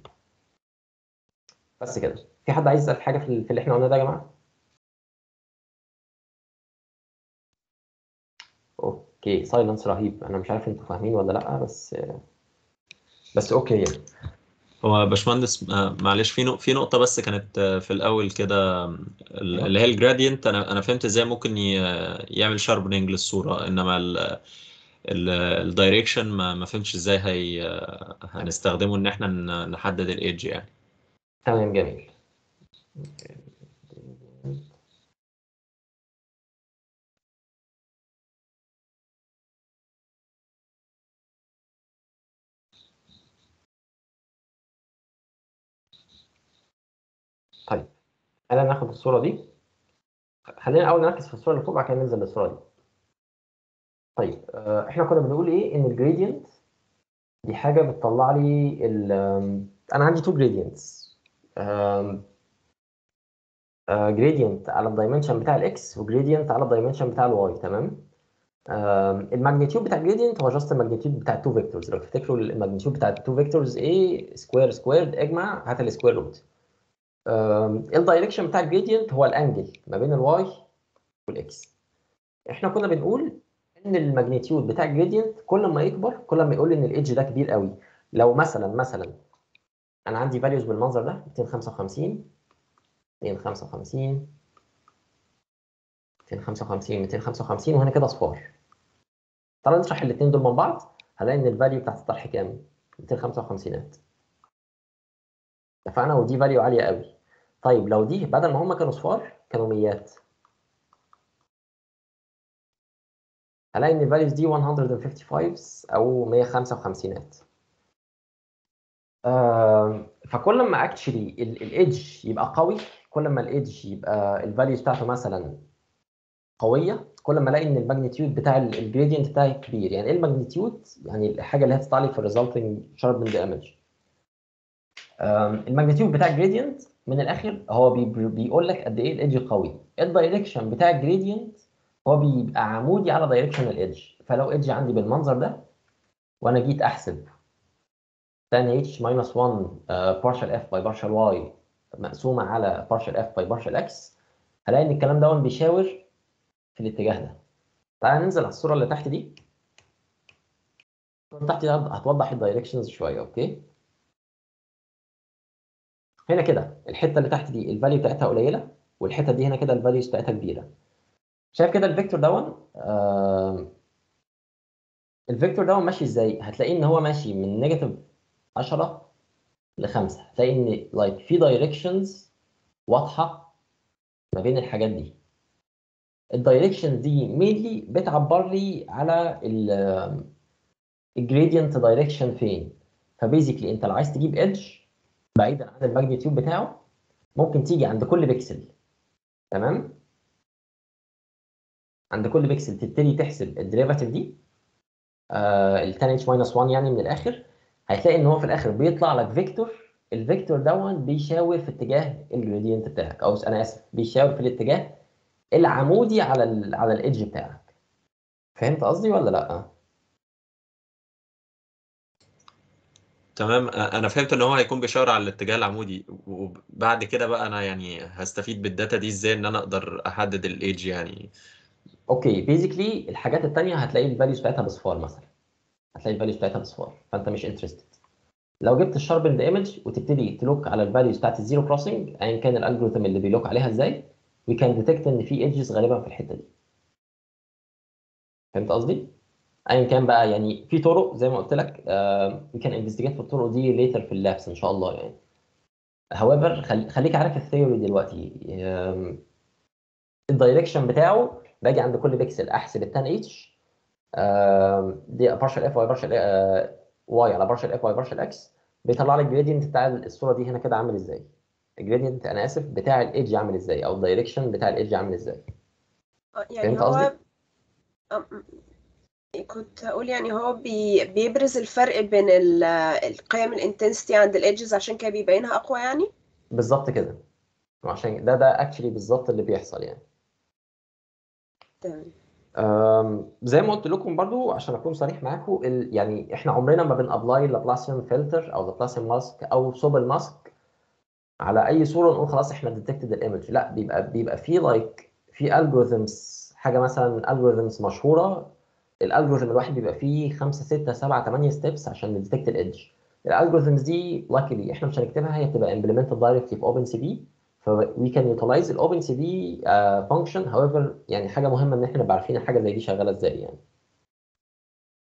بس كده. في حد عايز يسال حاجه في اللي احنا قلناه ده يا جماعه؟ اوكي. سايلنس رهيب. انا مش عارف انتوا فاهمين ولا لا، بس بس اوكي يعني. هو باشمهندس آه، معلش في نق- في نقطة بس كانت آه، في الأول كده، آه، اللي هي الجرادينت. أنا أنا فهمت إزاي ممكن ي- يعمل شاربنينج للصورة، إنما ال- الدايركشن ما ما فهمتش ازاي هي هنستخدمه ان احنا ن- نحدد الايدج يعني. تمام جميل. طيب خلينا ناخد الصورة دي. خلينا الأول نركز في الصورة اللي فوق بعد كده ننزل للصورة دي. طيب آه، احنا كنا بنقول ايه؟ ان الجريدينت دي حاجة بتطلع لي ال آم، انا عندي تو جريدينتس، جريدينت على الدايمنشن بتاع الاكس وجريدينت على الدايمنشن بتاع الواي. تمام. الماجنتيود بتاع الجريدينت هو جاست الماجنتيود بتاع التو فيكتورز. لو تفتكروا الماجنتيود بتاع التو فيكتورز ايه؟ سكوير سكوير اجمع هات السكوير روت. الدايركشن بتاع الجريدينت هو الانجل ما بين الواي والاكس. احنا كنا بنقول ان الماجنتيود بتاع الجريدينت كل ما يكبر كل ما يقول ان الايدج ده كبير قوي. لو مثلا مثلا انا عندي فاليوز بالمنظر ده مئتين وخمسة وخمسين مئتين وخمسة وخمسين مئتين وخمسة وخمسين مئتين وخمسة وخمسين وهنا كده اصفار. تعالى نشرح الاثنين دول من بعض هلاقي ان الفاليو بتاعت الطرح كام؟ مئتين وخمسة وخمسين. اتفقنا؟ ودي فاليو عاليه قوي. طيب لو دي بدل ما هم كانوا صفار كانوا ميات، هلاقي ان الفاليوز دي مية وخمسة وخمسين او مية وخمسة وخمسين. آه فكل ما اكشلي الايدج يبقى قوي، كل ما الايدج يبقى الفاليوز بتاعته مثلا قويه، كل ما الاقي ان الماجنتيود بتاع الجريدينت بتاعي كبير. يعني ايه الماجنتيود؟ يعني الحاجه اللي هتطلع لي في الريزلتنج شاربند ايمج. الماجنتيود بتاع الجريدينت من الاخر هو بي بيقول لك قد ايه الايدج قوي. الدايركشن بتاع الجريدينت هو بيبقى عمودي على دايركشن الايدج. فلو ايدج عندي بالمنظر ده وانا جيت احسب tan h minus واحد uh, partial f by partial y مقسومه على partial f by partial x، هلاقي ان الكلام ده بيشاور في الاتجاه ده. تعالى ننزل على الصوره اللي تحت دي. الصوره اللي تحت دي هتوضح الدايركشنز شويه. اوكي، هنا كده الحته اللي تحت دي الفاليو بتاعتها قليله، والحته دي هنا كده الفاليوز بتاعتها كبيره. شايف كده الفيكتور دون؟ آه الفيكتور دون ماشي ازاي؟ هتلاقي ان هو ماشي من نيجاتيف عشرة ل خمسة. هتلاقي ان لايك في دايركشنز واضحه ما بين الحاجات دي. الدايركشن دي مينلي بتعبر لي على الجريدينت دايركشن فين. فبيزيكلي انت لو عايز تجيب ايدج بعيدا عن الماجنتيود بتاعه ممكن تيجي عند كل بيكسل. تمام، عند كل بيكسل تبتدي تحسب الديريفاتيف دي آه ال tan h minus واحد يعني من الاخر. هتلاقي ان هو في الاخر بيطلع لك فيكتور. الفيكتور دون بيشاور في اتجاه الجريدينت بتاعك، او انا اسف بيشاور في الاتجاه العمودي على ال على الايدج بتاعك. فهمت قصدي ولا لا؟ تمام. أ- انا فهمت ان هو هيكون بيشاور على الاتجاه العمودي، وبعد كده بقى انا يعني هستفيد بالداتا دي ازاي ان انا اقدر احدد الايدج يعني. اوكي، بيزيكلي الحاجات التانية هتلاقي الفاليوز بتاعتها بصفار مثلا، هتلاقي الفاليوز بتاعتها بصفار فانت مش انترستد. لو جبت الشاربند ايمج وتبتدي تلوك على الفاليوز بتاعت الزيرو كروسنج ايا كان الالجوريثم اللي بيلوك عليها ازاي، وي كان ديتكت ان في ايدجز غالبا في الحته دي. فهمت قصدي؟ ايا كان بقى، يعني في طرق زي ما قلت لك وي كان انفستيجيت في الطرق دي ليتر في اللابس ان شاء الله يعني. هاويفر خل... خليك عارف الثيوري دلوقتي. الدايركشن بتاعه باجي عند كل بيكسل احسب التان اتش دي بارشل اف واي بارشل واي على بارشل اف واي بارشل اكس، بيطلع لي الجريدينت بتاع الصوره دي هنا كده عامل ازاي. الجريدينت انا اسف بتاع الايدج عامل ازاي، او الدايركشن بتاع الايدج عامل ازاي. آه، يعني فهمت قصدي؟ هو آم، كنت هقول يعني هو بي بيبرز الفرق بين ال- القيم الانتنسيتي عند الإيدجز عشان كده بيبينها أقوى يعني. بالظبط كده. وعشان ده ده اكشلي بالظبط اللي بيحصل يعني. تمام. أم، زي ما قلت لكم برضو عشان اكون صريح معاكم، ال- يعني احنا عمرنا ما بنابلاي لابلاسيان فلتر او لابلاسيان ماسك او سوبل ماسك على اي صوره نقول خلاص احنا ديتكتد الايمج. لا، بيبقى بيبقى في لايك في الجوريثمز، حاجه مثلا الجوريثمز مشهوره. الالجوريثم الواحد بيبقى فيه خمسة ستة سبعة ثمانية ستيبس عشان نديتكت الايدج. الالجوريثمز دي لاكلي احنا مش هنكتبها، هي بتبقى implemented directly في اوبن سي في. ف we can utilize الاوبن سي في function. however يعني حاجه مهمه ان احنا نبقى عارفين الحاجه زي دي شغاله ازاي يعني.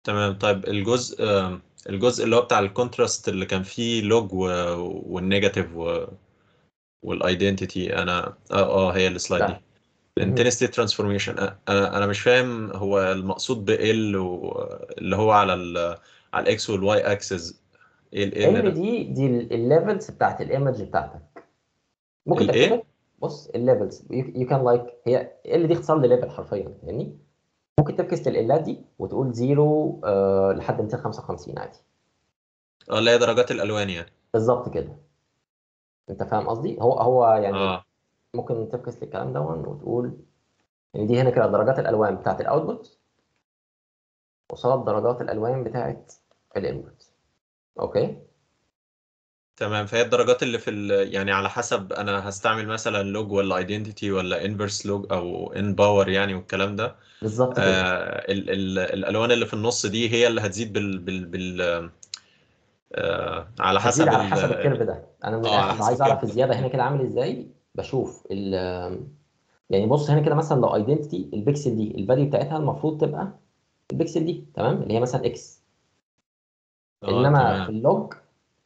تمام. طيب الجزء آم، الجزء اللي هو بتاع الكونتراست اللي كان فيه لوج والنيجاتيف والايدنتيتي، انا اه اه هي السلايد دي لا. الانتنسيتي ترانسفورميشن. انا انا مش فاهم هو المقصود بال اللي هو على ال على الاكس والواي اكسس، ايه ال ال ده؟ دي دي الليفلز بتاعت الايمج بتاعتك. ممكن الايه؟ تكتبها. بص الليفلز يو كان لايك هي ال دي اختصار لليفل حرفيا، فاهمني؟ ممكن تفكس للالات دي وتقول زيرو آه لحد مئتين وخمسة وخمسين عادي. اه، اللي هي درجات الالوان يعني. بالظبط كده. انت فاهم قصدي؟ هو هو يعني اه ممكن تفكس للكلام ده وتقول يعني دي هنا كده درجات الالوان بتاعت الاوتبوت قصاد درجات الالوان بتاعت الانبوت. اوكي. تمام. فهي الدرجات اللي في ال... يعني على حسب انا هستعمل مثلا لوج ولا ايدنتيتي ولا انفرس لوج او ان باور يعني والكلام ده. بالظبط كده. آه ال... ال... الالوان اللي في النص دي هي اللي هتزيد بال بال, بال... آه على هتزيد حسب على ال... حسب الكيرف ده. انا من اه على الاخر لو حسب عايز اعرف كده. الزياده هنا كده عامل ازاي بشوف ال يعني بص هنا كده مثلا لو ايدنتيتي البيكسل دي الفاليو بتاعتها المفروض تبقى البيكسل دي تمام اللي هي مثلا اكس. اه انما في تمام. اللوج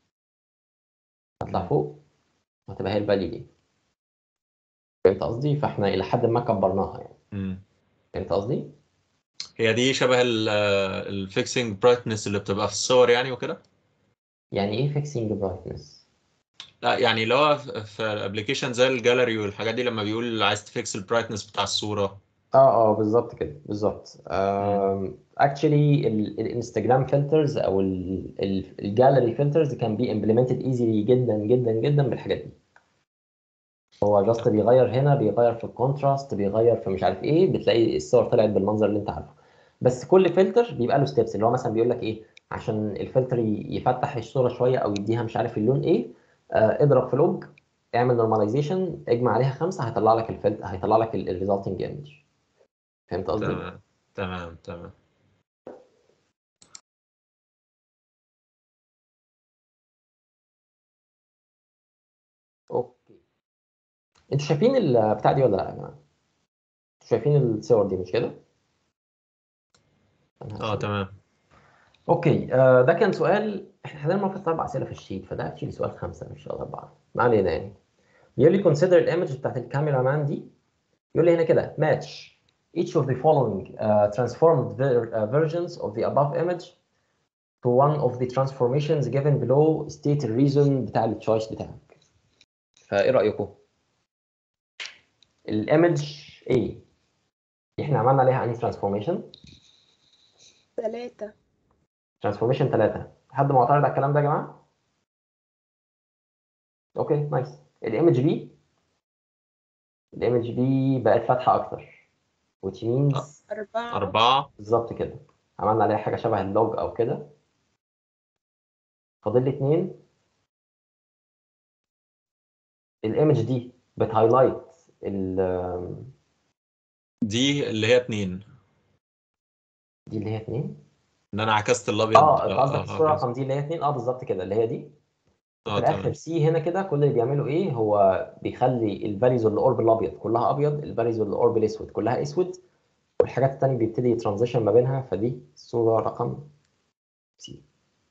هطلع مم. فوق هتبقى هي الفاليو دي. فهمت قصدي؟ فاحنا الى حد ما كبرناها يعني. مم. فهمت قصدي؟ هي دي شبه الفيكسنج برايتنس اللي بتبقى في الصور يعني وكده. يعني ايه فيكسينج برايتنس؟ لا يعني اللي هو في في الابلكيشن زي الجاليري والحاجات دي لما بيقول عايز تفيكس البرايتنس بتاع الصورة. اه اه بالظبط كده بالظبط. مم. اكشلي الانستجرام فلترز او الجاليري فلترز كان بي امبلمنتد ايزي جدا جدا جدا بالحاجات دي. هو جاست بيغير هنا بيغير في الكونتراست بيغير في مش عارف ايه بتلاقي الصور طلعت بالمنظر اللي انت عارفه. بس كل فلتر بيبقى له ستيبس اللي هو مثلا بيقول لك ايه عشان الفلتر ي- يفتح الصوره شويه او يديها مش عارف اللون ايه. آه اضرب في لوج اعمل نورماليزيشن اجمع عليها خمسه هيطلع لك الفلتر هيطلع لك الريزلتنج ايمج. فهمت قصدي؟ تمام تمام تمام. اوكي. انتوا شايفين البتاع دي ولا لا يا جماعه؟ انتوا شايفين الصور دي مش كده؟ أنا اه هسيب. تمام. اوكي آه ده كان سؤال احنا حاليا المفروض اربع اسئله في الشيت فده اكشلي سؤال خمسه مش سؤال اربعه ما علينا يعني. بيقول لي consider الايمج بتاعت الكاميرا مان دي. يقول لي هنا كده match each of the following uh, transformed ver uh, versions of the above image to one of the transformations given below state the reason بتاع التشويس بتاعك. فايه رايكم؟ الايمج ايه؟ احنا عملنا عليها انهي ترانسفورميشن؟ ثلاثة. ترانسفورميشن ثلاثة. حد معترض على الكلام ده يا جماعه؟ اوكي نايس. الايمج بي الايمج بي بقت فاتحه اكتر which آه، means أربعة. أربعة. بالظبط كده. عملنا عليها حاجه شبه اللوج او كده. فاضل لي اثنين. الايمج دي بتهايلايت ال دي اللي هي اتنين، دي اللي هي اثنين. ان انا عكست الابيض. اه انت اه قصدك اه الصوره ابيض. رقم دي اللي هي اثنين اه بالظبط كده اللي هي دي. وفي اه الاخر تمام. سي هنا كده كل اللي بيعمله ايه هو بيخلي الفاليوز اللي قرب الابيض كلها ابيض الفاليوز اللي قرب الاسود كلها اسود والحاجات التانية بيبتدي يترانزيشن ما بينها فدي الصوره رقم سي.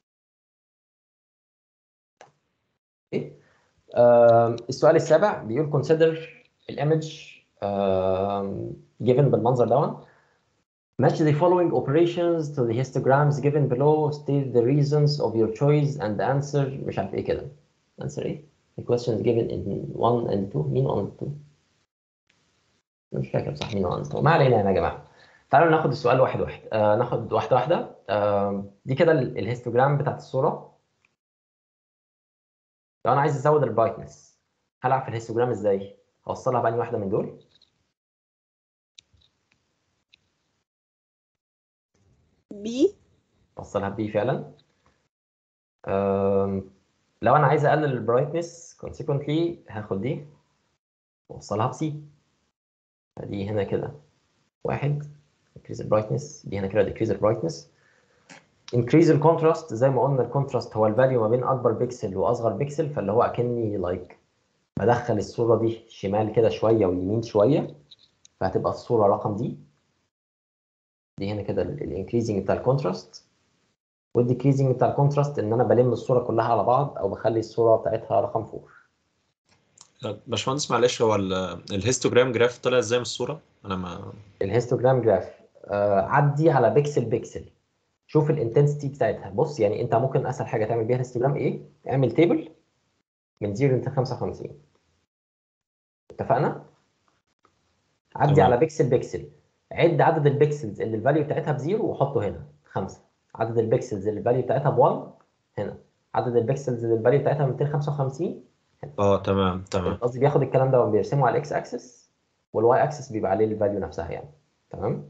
ايه آم، السؤال السابع بيقول consider الامج given بالمنظر ده. Match the following operations to the histograms given below. State the reasons of your choice and answer مش عارف ايه كده. Answer ايه؟ The questions given in one and two. مين one and two؟ مش فاكر بصح مين one and two. ما علينا يعني يا جماعة. تعالوا ناخد السؤال واحد واحد. آه ناخد واحدة واحدة. آه دي كده ال- الهيستوجرام بتاعت الصورة. لو أنا عايز أزود البرايتنس هلعب في الهيستوجرام إزاي؟ هوصلها بأني واحدة من دول. بي. أوصلها بي فعلا. آه لو أنا عايز أقلل البرايتنس consequently هاخد دي وأوصلها بسي. دي هنا كده واحد increase the brightness دي هنا كده decrease the brightness. increase the contrast زي ما قلنا الكونتراست هو الفاليو ما بين اكبر بيكسل واصغر بيكسل فاللي هو اكني لايك بدخل الصوره دي شمال كده شويه ويمين شويه فهتبقى الصوره رقم دي. دي هنا كده الانكريزنج بتاع الكونتراست، والديكريزنج بتاع الكونتراست ان انا بلم الصوره كلها على بعض او بخلي الصوره بتاعتها رقم فور. باشمهندس معلش، هو ال- الهيستوجرام جراف طلع ازاي من الصورة؟ انا ما الهيستوجرام جراف آه عدي على بيكسل بيكسل، شوف الانتنسيتي بتاعتها. بص يعني انت ممكن اسهل حاجه تعمل بيها الهيستوجرام ايه؟ اعمل تيبل من صفر ل خمسة وخمسين، اتفقنا؟ عدي تمام. على بيكسل بيكسل، عد عدد البيكسلز اللي الفاليو بتاعتها بزيرو وحطه هنا خمسة، عدد البيكسلز اللي الفاليو بتاعتها ب1 هنا، عدد البيكسلز اللي الفاليو بتاعتها مئتين وخمسة وخمسين هنا. اه تمام تمام قصدي بياخد الكلام ده وبيرسمه على الاكس اكسس، والواي اكسس بيبقى عليه الفاليو نفسها يعني. تمام؟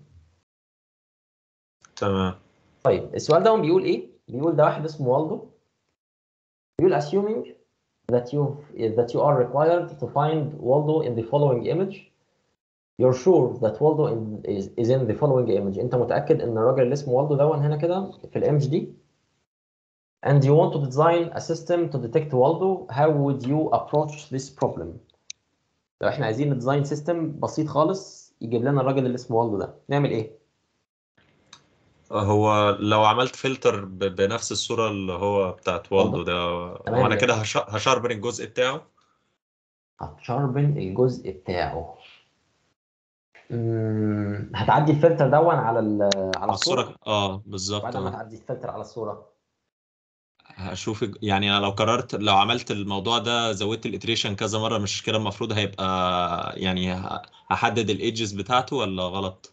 تمام. طيب السؤال ده بيقول ايه؟ بيقول ده واحد اسمه والدو، بيقول assuming that you that you are required to find Waldo in the following image. You're sure that Waldo in, is, is in the following image. انت متأكد ان الراجل اللي اسمه والدو ده هنا كده في الايمج دي. And you want to design a system to detect Waldo. How would you approach this problem? لو احنا عايزين نديزاين سيستم بسيط خالص يجيب لنا الراجل اللي اسمه والدو ده، نعمل ايه؟ هو لو عملت فلتر ب- بنفس الصورة اللي هو بتاعت والدو والدو ده، هو تمام انا كده ماشي. هش- هشربن الجزء بتاعه. هتشربن الجزء بتاعه. مم، هتعدي الفلتر دون على ال- على على الصورة. الصورة، اه بالظبط. بعد ما اه تعدي الفلتر على الصورة هشوف الج- يعني انا لو قررت، لو عملت الموضوع ده زودت الاتريشن كذا مرة، مش كده المفروض هيبقى يعني ه- هحدد الايدجز بتاعته ولا غلط؟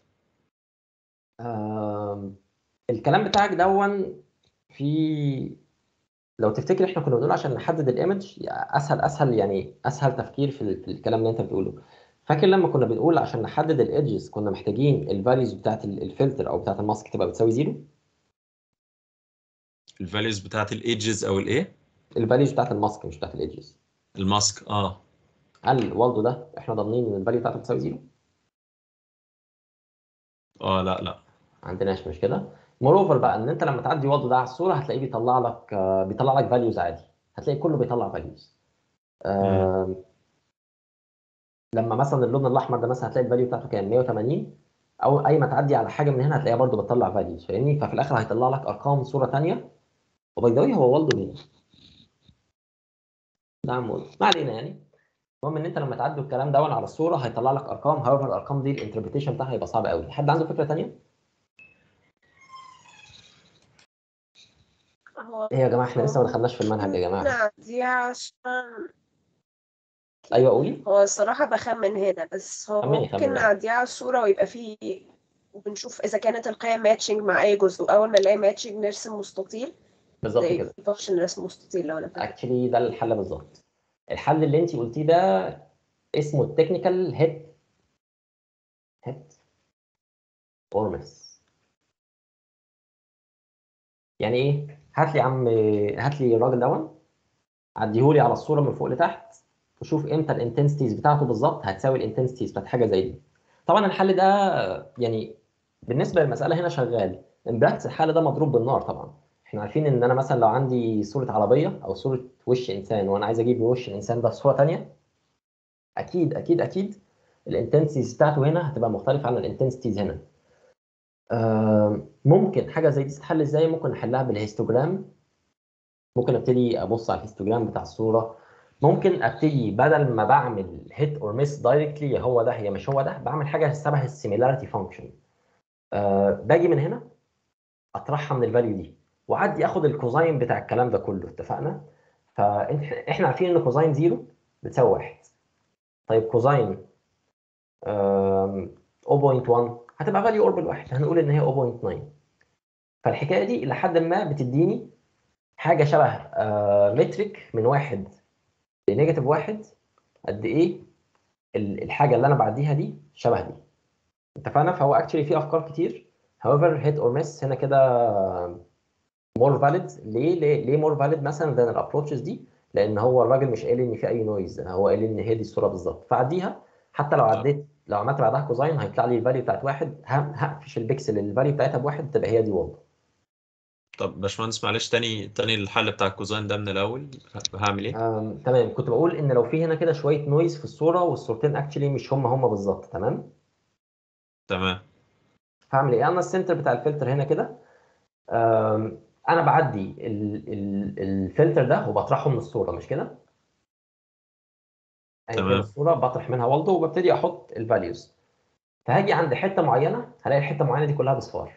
آم، الكلام بتاعك دون في، لو تفتكر احنا كنا بنقول عشان نحدد الايمج اسهل اسهل يعني اسهل تفكير في ال- في الكلام اللي انت بتقوله. فاكر لما كنا بنقول عشان نحدد الايدجز كنا محتاجين الفاليوز بتاعت ال- الفلتر او بتاعت الماسك تبقى بتساوي زيرو. الفاليوز بتاعت الايدجز او الايه؟ الفاليوز بتاعت الماسك مش بتاعت الايدجز. الماسك، اه. هل والدو ده احنا ضامنين ان الفاليو بتاعته بتساوي زيرو؟ اه لا لا. ما عندناش مش كده. موروفر بقى ان انت لما تعدي والدو ده على الصوره هتلاقيه بيطلع لك آه، بيطلع لك فاليوز عادي، هتلاقي كله بيطلع فاليوز. مم. لما مثلا اللون الاحمر ده مثلا هتلاقي الفاليو بتاعته كام؟ مية وتمانين. او اي ما تعدي على حاجه من هنا هتلاقيها برضو بتطلع فاليوز، فاهمني؟ ففي الاخر هيطلع لك ارقام صوره ثانيه. وباي ذا واي هو والدو مين؟ نعم والدو، ما علينا يعني. المهم ان انت لما تعدوا الكلام ده على الصوره هيطلع لك ارقام، هاوفر الارقام دي الانتربريتيشن بتاعها هيبقى صعب قوي. حد عنده فكره ثانيه؟ هو ايه يا جماعه احنا لسه ما دخلناش في المنهج يا جماعه. نعديها عشان ايوه قولي. هو الصراحة بخمن هنا، بس هو خمني ممكن خمني معاك. نعديها على الصورة ويبقى فيه، وبنشوف إذا كانت القيم ماتشنج مع أي جزء، وأول ما نلاقي ماتشنج نرسم مستطيل بالظبط زي كده. في فانكشن رسم مستطيل لو أنا فاكر. اكشلي ده الحل بالظبط. الحل اللي انت قلتيه ده اسمه التكنيكال هيت هيت اور مس. يعني ايه؟ هات لي يا عم، هات لي الراجل دون عديهولي على الصوره من فوق لتحت وشوف امتى الانتنسيتيز بتاعته بالظبط هتساوي الانتنسيتيز بتاعت حاجه زي دي. طبعا الحل ده يعني بالنسبه للمساله هنا شغال، ان براكتس الحل ده مضروب بالنار طبعا. احنا عارفين ان انا مثلا لو عندي صوره عربيه او صوره وش انسان وانا عايز اجيب وش الانسان ده في صوره ثانيه، اكيد اكيد اكيد الانتنسيتيز بتاعته هنا هتبقى مختلفه عن الانتنسيتيز هنا. آه ممكن حاجه زي دي تتحل ازاي؟ ممكن نحلها بالهيستوجرام. ممكن ابتدي ابص على الهيستوجرام بتاع الصوره. ممكن ابتدي بدل ما بعمل هيت اور ميس دايركتلي هو ده هي مش هو ده، بعمل حاجه شبه السيميلاريتي فانكشن. أه باجي من هنا اطرحها من الفاليو دي واعدي اخد الكوزاين بتاع الكلام ده كله، اتفقنا؟ فاحنا عارفين ان كوزاين زيرو بتساوي واحد. طيب كوزاين آم، صفر فاصلة واحد هتبقى فاليو قرب الواحد، هنقول ان هي صفر فاصلة تسعة. فالحكايه دي الى حد ما بتديني حاجه شبه آه مترك من واحد لنيجاتيف واحد، قد ايه ال- الحاجه اللي انا بعديها دي شبه دي، اتفقنا؟ فهو اكشلي في افكار كتير. however hit or miss هنا كده more valid. ليه ليه ليه more valid مثلا than الابروتشز دي؟ لان هو الراجل مش قايل ان في اي نويز، هو قايل ان هي دي الصوره بالظبط، فعديها. حتى لو طب عديت لو عملت بعدها كوزاين هيطلع لي الفاليو بتاعت واحد، ه- هقفش البكسل اللي الفاليو بتاعتها بواحد تبقى هي دي والله. طب باشمهندس معلش، تاني تاني الحل بتاع الكوزاين ده من الاول هعمل ايه؟ أم، تمام. كنت بقول ان لو في هنا كده شويه نويز في الصوره والصورتين اكشلي مش هم هم بالظبط، تمام؟ تمام. فاعمل ايه؟ انا السنتر بتاع الفلتر هنا كده، آم، انا بعدي ال- ال- الفلتر ده وبطرحه من الصوره، مش كده؟ ايا كان تمام. الصوره بطرح منها والدو وببتدي احط الفاليوز. فهاجي عند حته معينه هلاقي الحته المعينه دي كلها بصفار.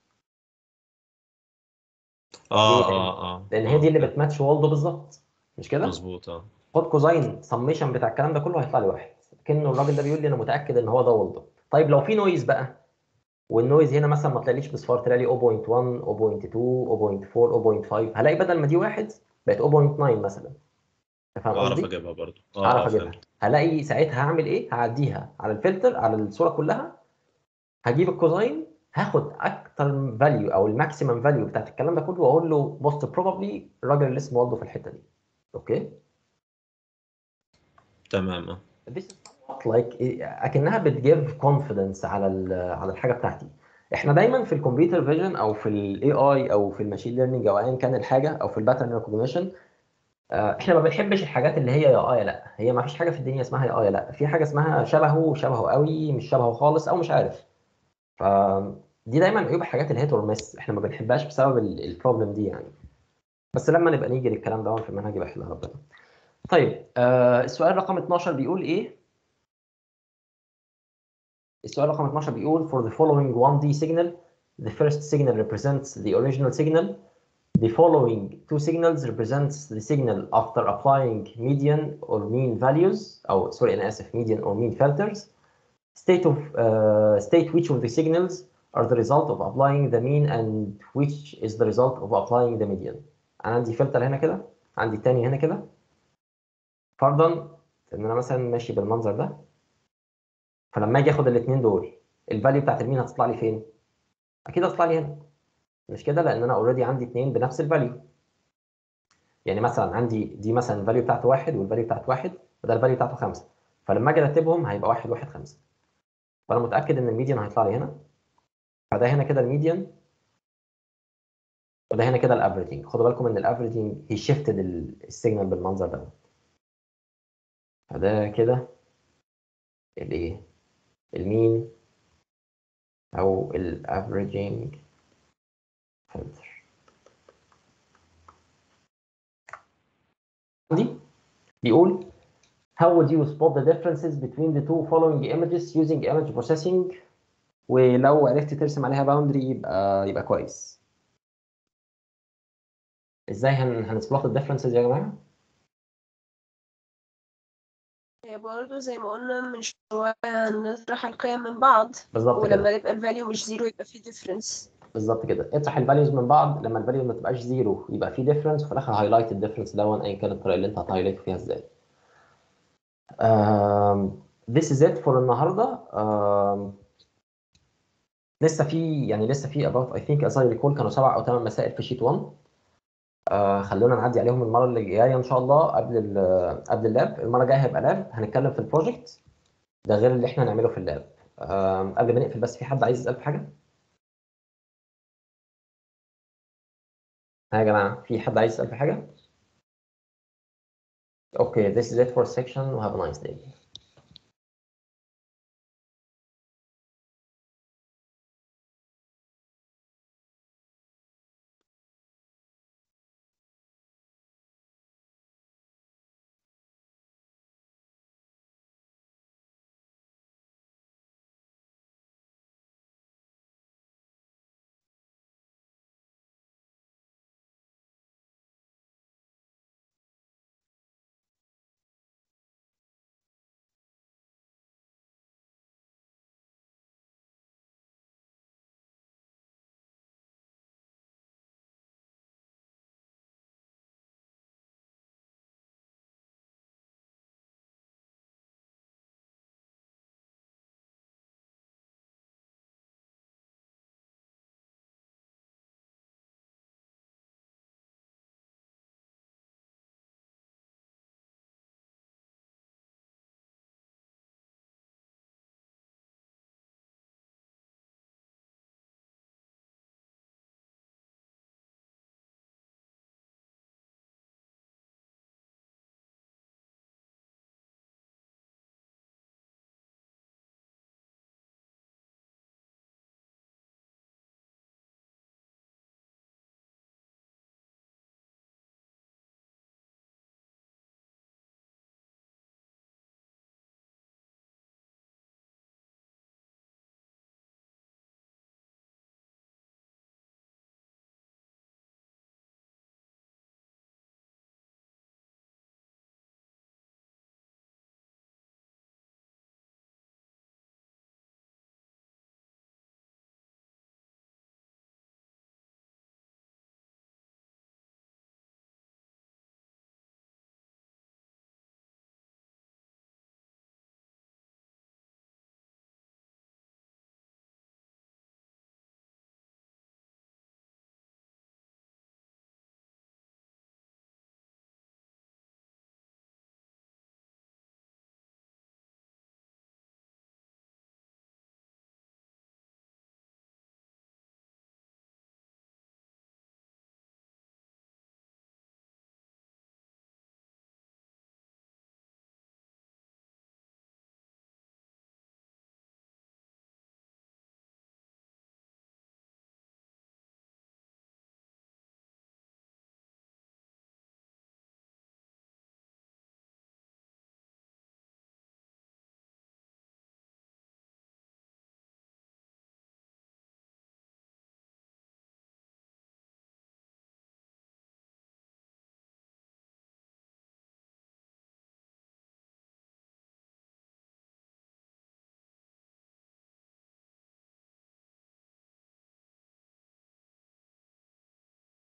ليه؟ اه لان اه اه لان هي اه دي اللي فهمت. بتماتش والدو بالظبط، مش كده؟ مظبوط اه. خد كوزاين سميشن بتاع الكلام ده كله هيطلع لي واحد، كأنه الراجل ده بيقول لي انا متاكد ان هو ده والدو. طيب لو في نويز بقى، والنويز هنا مثلا ما تلاقيش بصفار، تلاقي صفر فاصلة واحد صفر فاصلة اتنين صفر فاصلة اربعة صفر فاصلة خمسة، هلاقي بدل ما دي واحد بقت صفر فاصلة تسعة مثلا. انت فاهم اعرف قصدي؟ اجيبها برضو، اه هعرف اه اجيبها. فهمت. هلاقي ساعتها هعمل ايه؟ هعديها على الفلتر على الصوره كلها، هجيب الكوزاين، هاخد اكتر فاليو او الماكسيمم فاليو بتاعت الكلام ده كله واقول له موست بروبابلي الراجل اللي اسمه والدو في الحته دي. اوكي؟ تمام اه. This is somewhat like اكنها بتجيف كونفيدنس على ال- على الحاجه بتاعتي. احنا دايما في الكمبيوتر فيجن او في الاي اي او في الماشين ليرنينج او ايا كان الحاجه او في الباترن ريكوجنيشن، احنا ما بنحبش الحاجات اللي هي يا اه يا لا. هي ما فيش حاجه في الدنيا اسمها يا اه يا لا، في حاجه اسمها شبهه شبهه قوي، مش شبهه خالص، او مش عارف. ف دي دايما عيوب الحاجات الهيت اور مس، احنا ما بنحبهاش بسبب البروبلم دي يعني. بس لما نبقى نيجي للكلام ده في المنهج يبقى حلها ربنا. طيب آه السؤال رقم اتناشر بيقول ايه؟ السؤال رقم اتناشر بيقول for the following one D signal, the first signal represents the original signal. The following two signals represents the signal after applying median or mean values. أو sorry أنا آسف median or mean filters. State of uh, state which of the signals are the result of applying the mean and which is the result of applying the median. أنا عندي فلتر هنا كده، عندي التاني هنا كده. فرضا إن أنا مثلا ماشي بالمنظر ده، فلما أجي آخد الاتنين دول الفاليو بتاعت المين هتطلع لي فين؟ اكيد هتطلع لي هنا، مش كده؟ لان انا اوريدي عندي اثنين بنفس الفاليو. يعني مثلا عندي دي مثلا الفاليو بتاعته واحد والفاليو بتاعته واحد، وده الفاليو بتاعته خمسه، فلما اجي ارتبهم هيبقى واحد واحد خمسه. فانا متاكد ان الميديان هيطلع لي هنا، فده هنا كده الميديان، وده هنا كده الافريجنج. خدوا بالكم ان الافريجنج هي شيفتد السيجنال بالمنظر ده. فده كده الايه؟ المين او الافريجنج فلتر. عندي بيقول how would you spot the differences between the two following images using image processing. ولو عرفت ترسم عليها باوندري يبقى يبقى كويس. ازاي هن هنسبلوت الديفرنسز يا جماعه؟ هي برضه زي ما قلنا من شوية هنطرح القيم من بعض، بالظبط كده، ولما يبقى الفاليو مش زيرو يبقى في difference. بالظبط كده. اطرح الفاليوز من بعض، لما الفاليو ما تبقاش زيرو يبقى في ديفرنس، وفي الاخر هايلايت الديفرنس ده ايا كانت الطريقه اللي انت هتهايلايت فيها ازاي. um, this is it for النهارده. um, لسه في يعني لسه في about I think as I recall كانوا سبع او ثمان مسائل في شيت واحد. آه خلونا نعدي عليهم المره اللي جايه ان شاء الله قبل ال قبل اللاب. المره الجايه هيبقى لاب، هنتكلم في البروجكت ده غير اللي احنا هنعمله في اللاب. آه قبل ما نقفل بس في حد عايز يسال في حاجه؟ ها يا جماعه، في حد عايز يسال في حاجه؟ Okay, this is it for section. Have a nice day.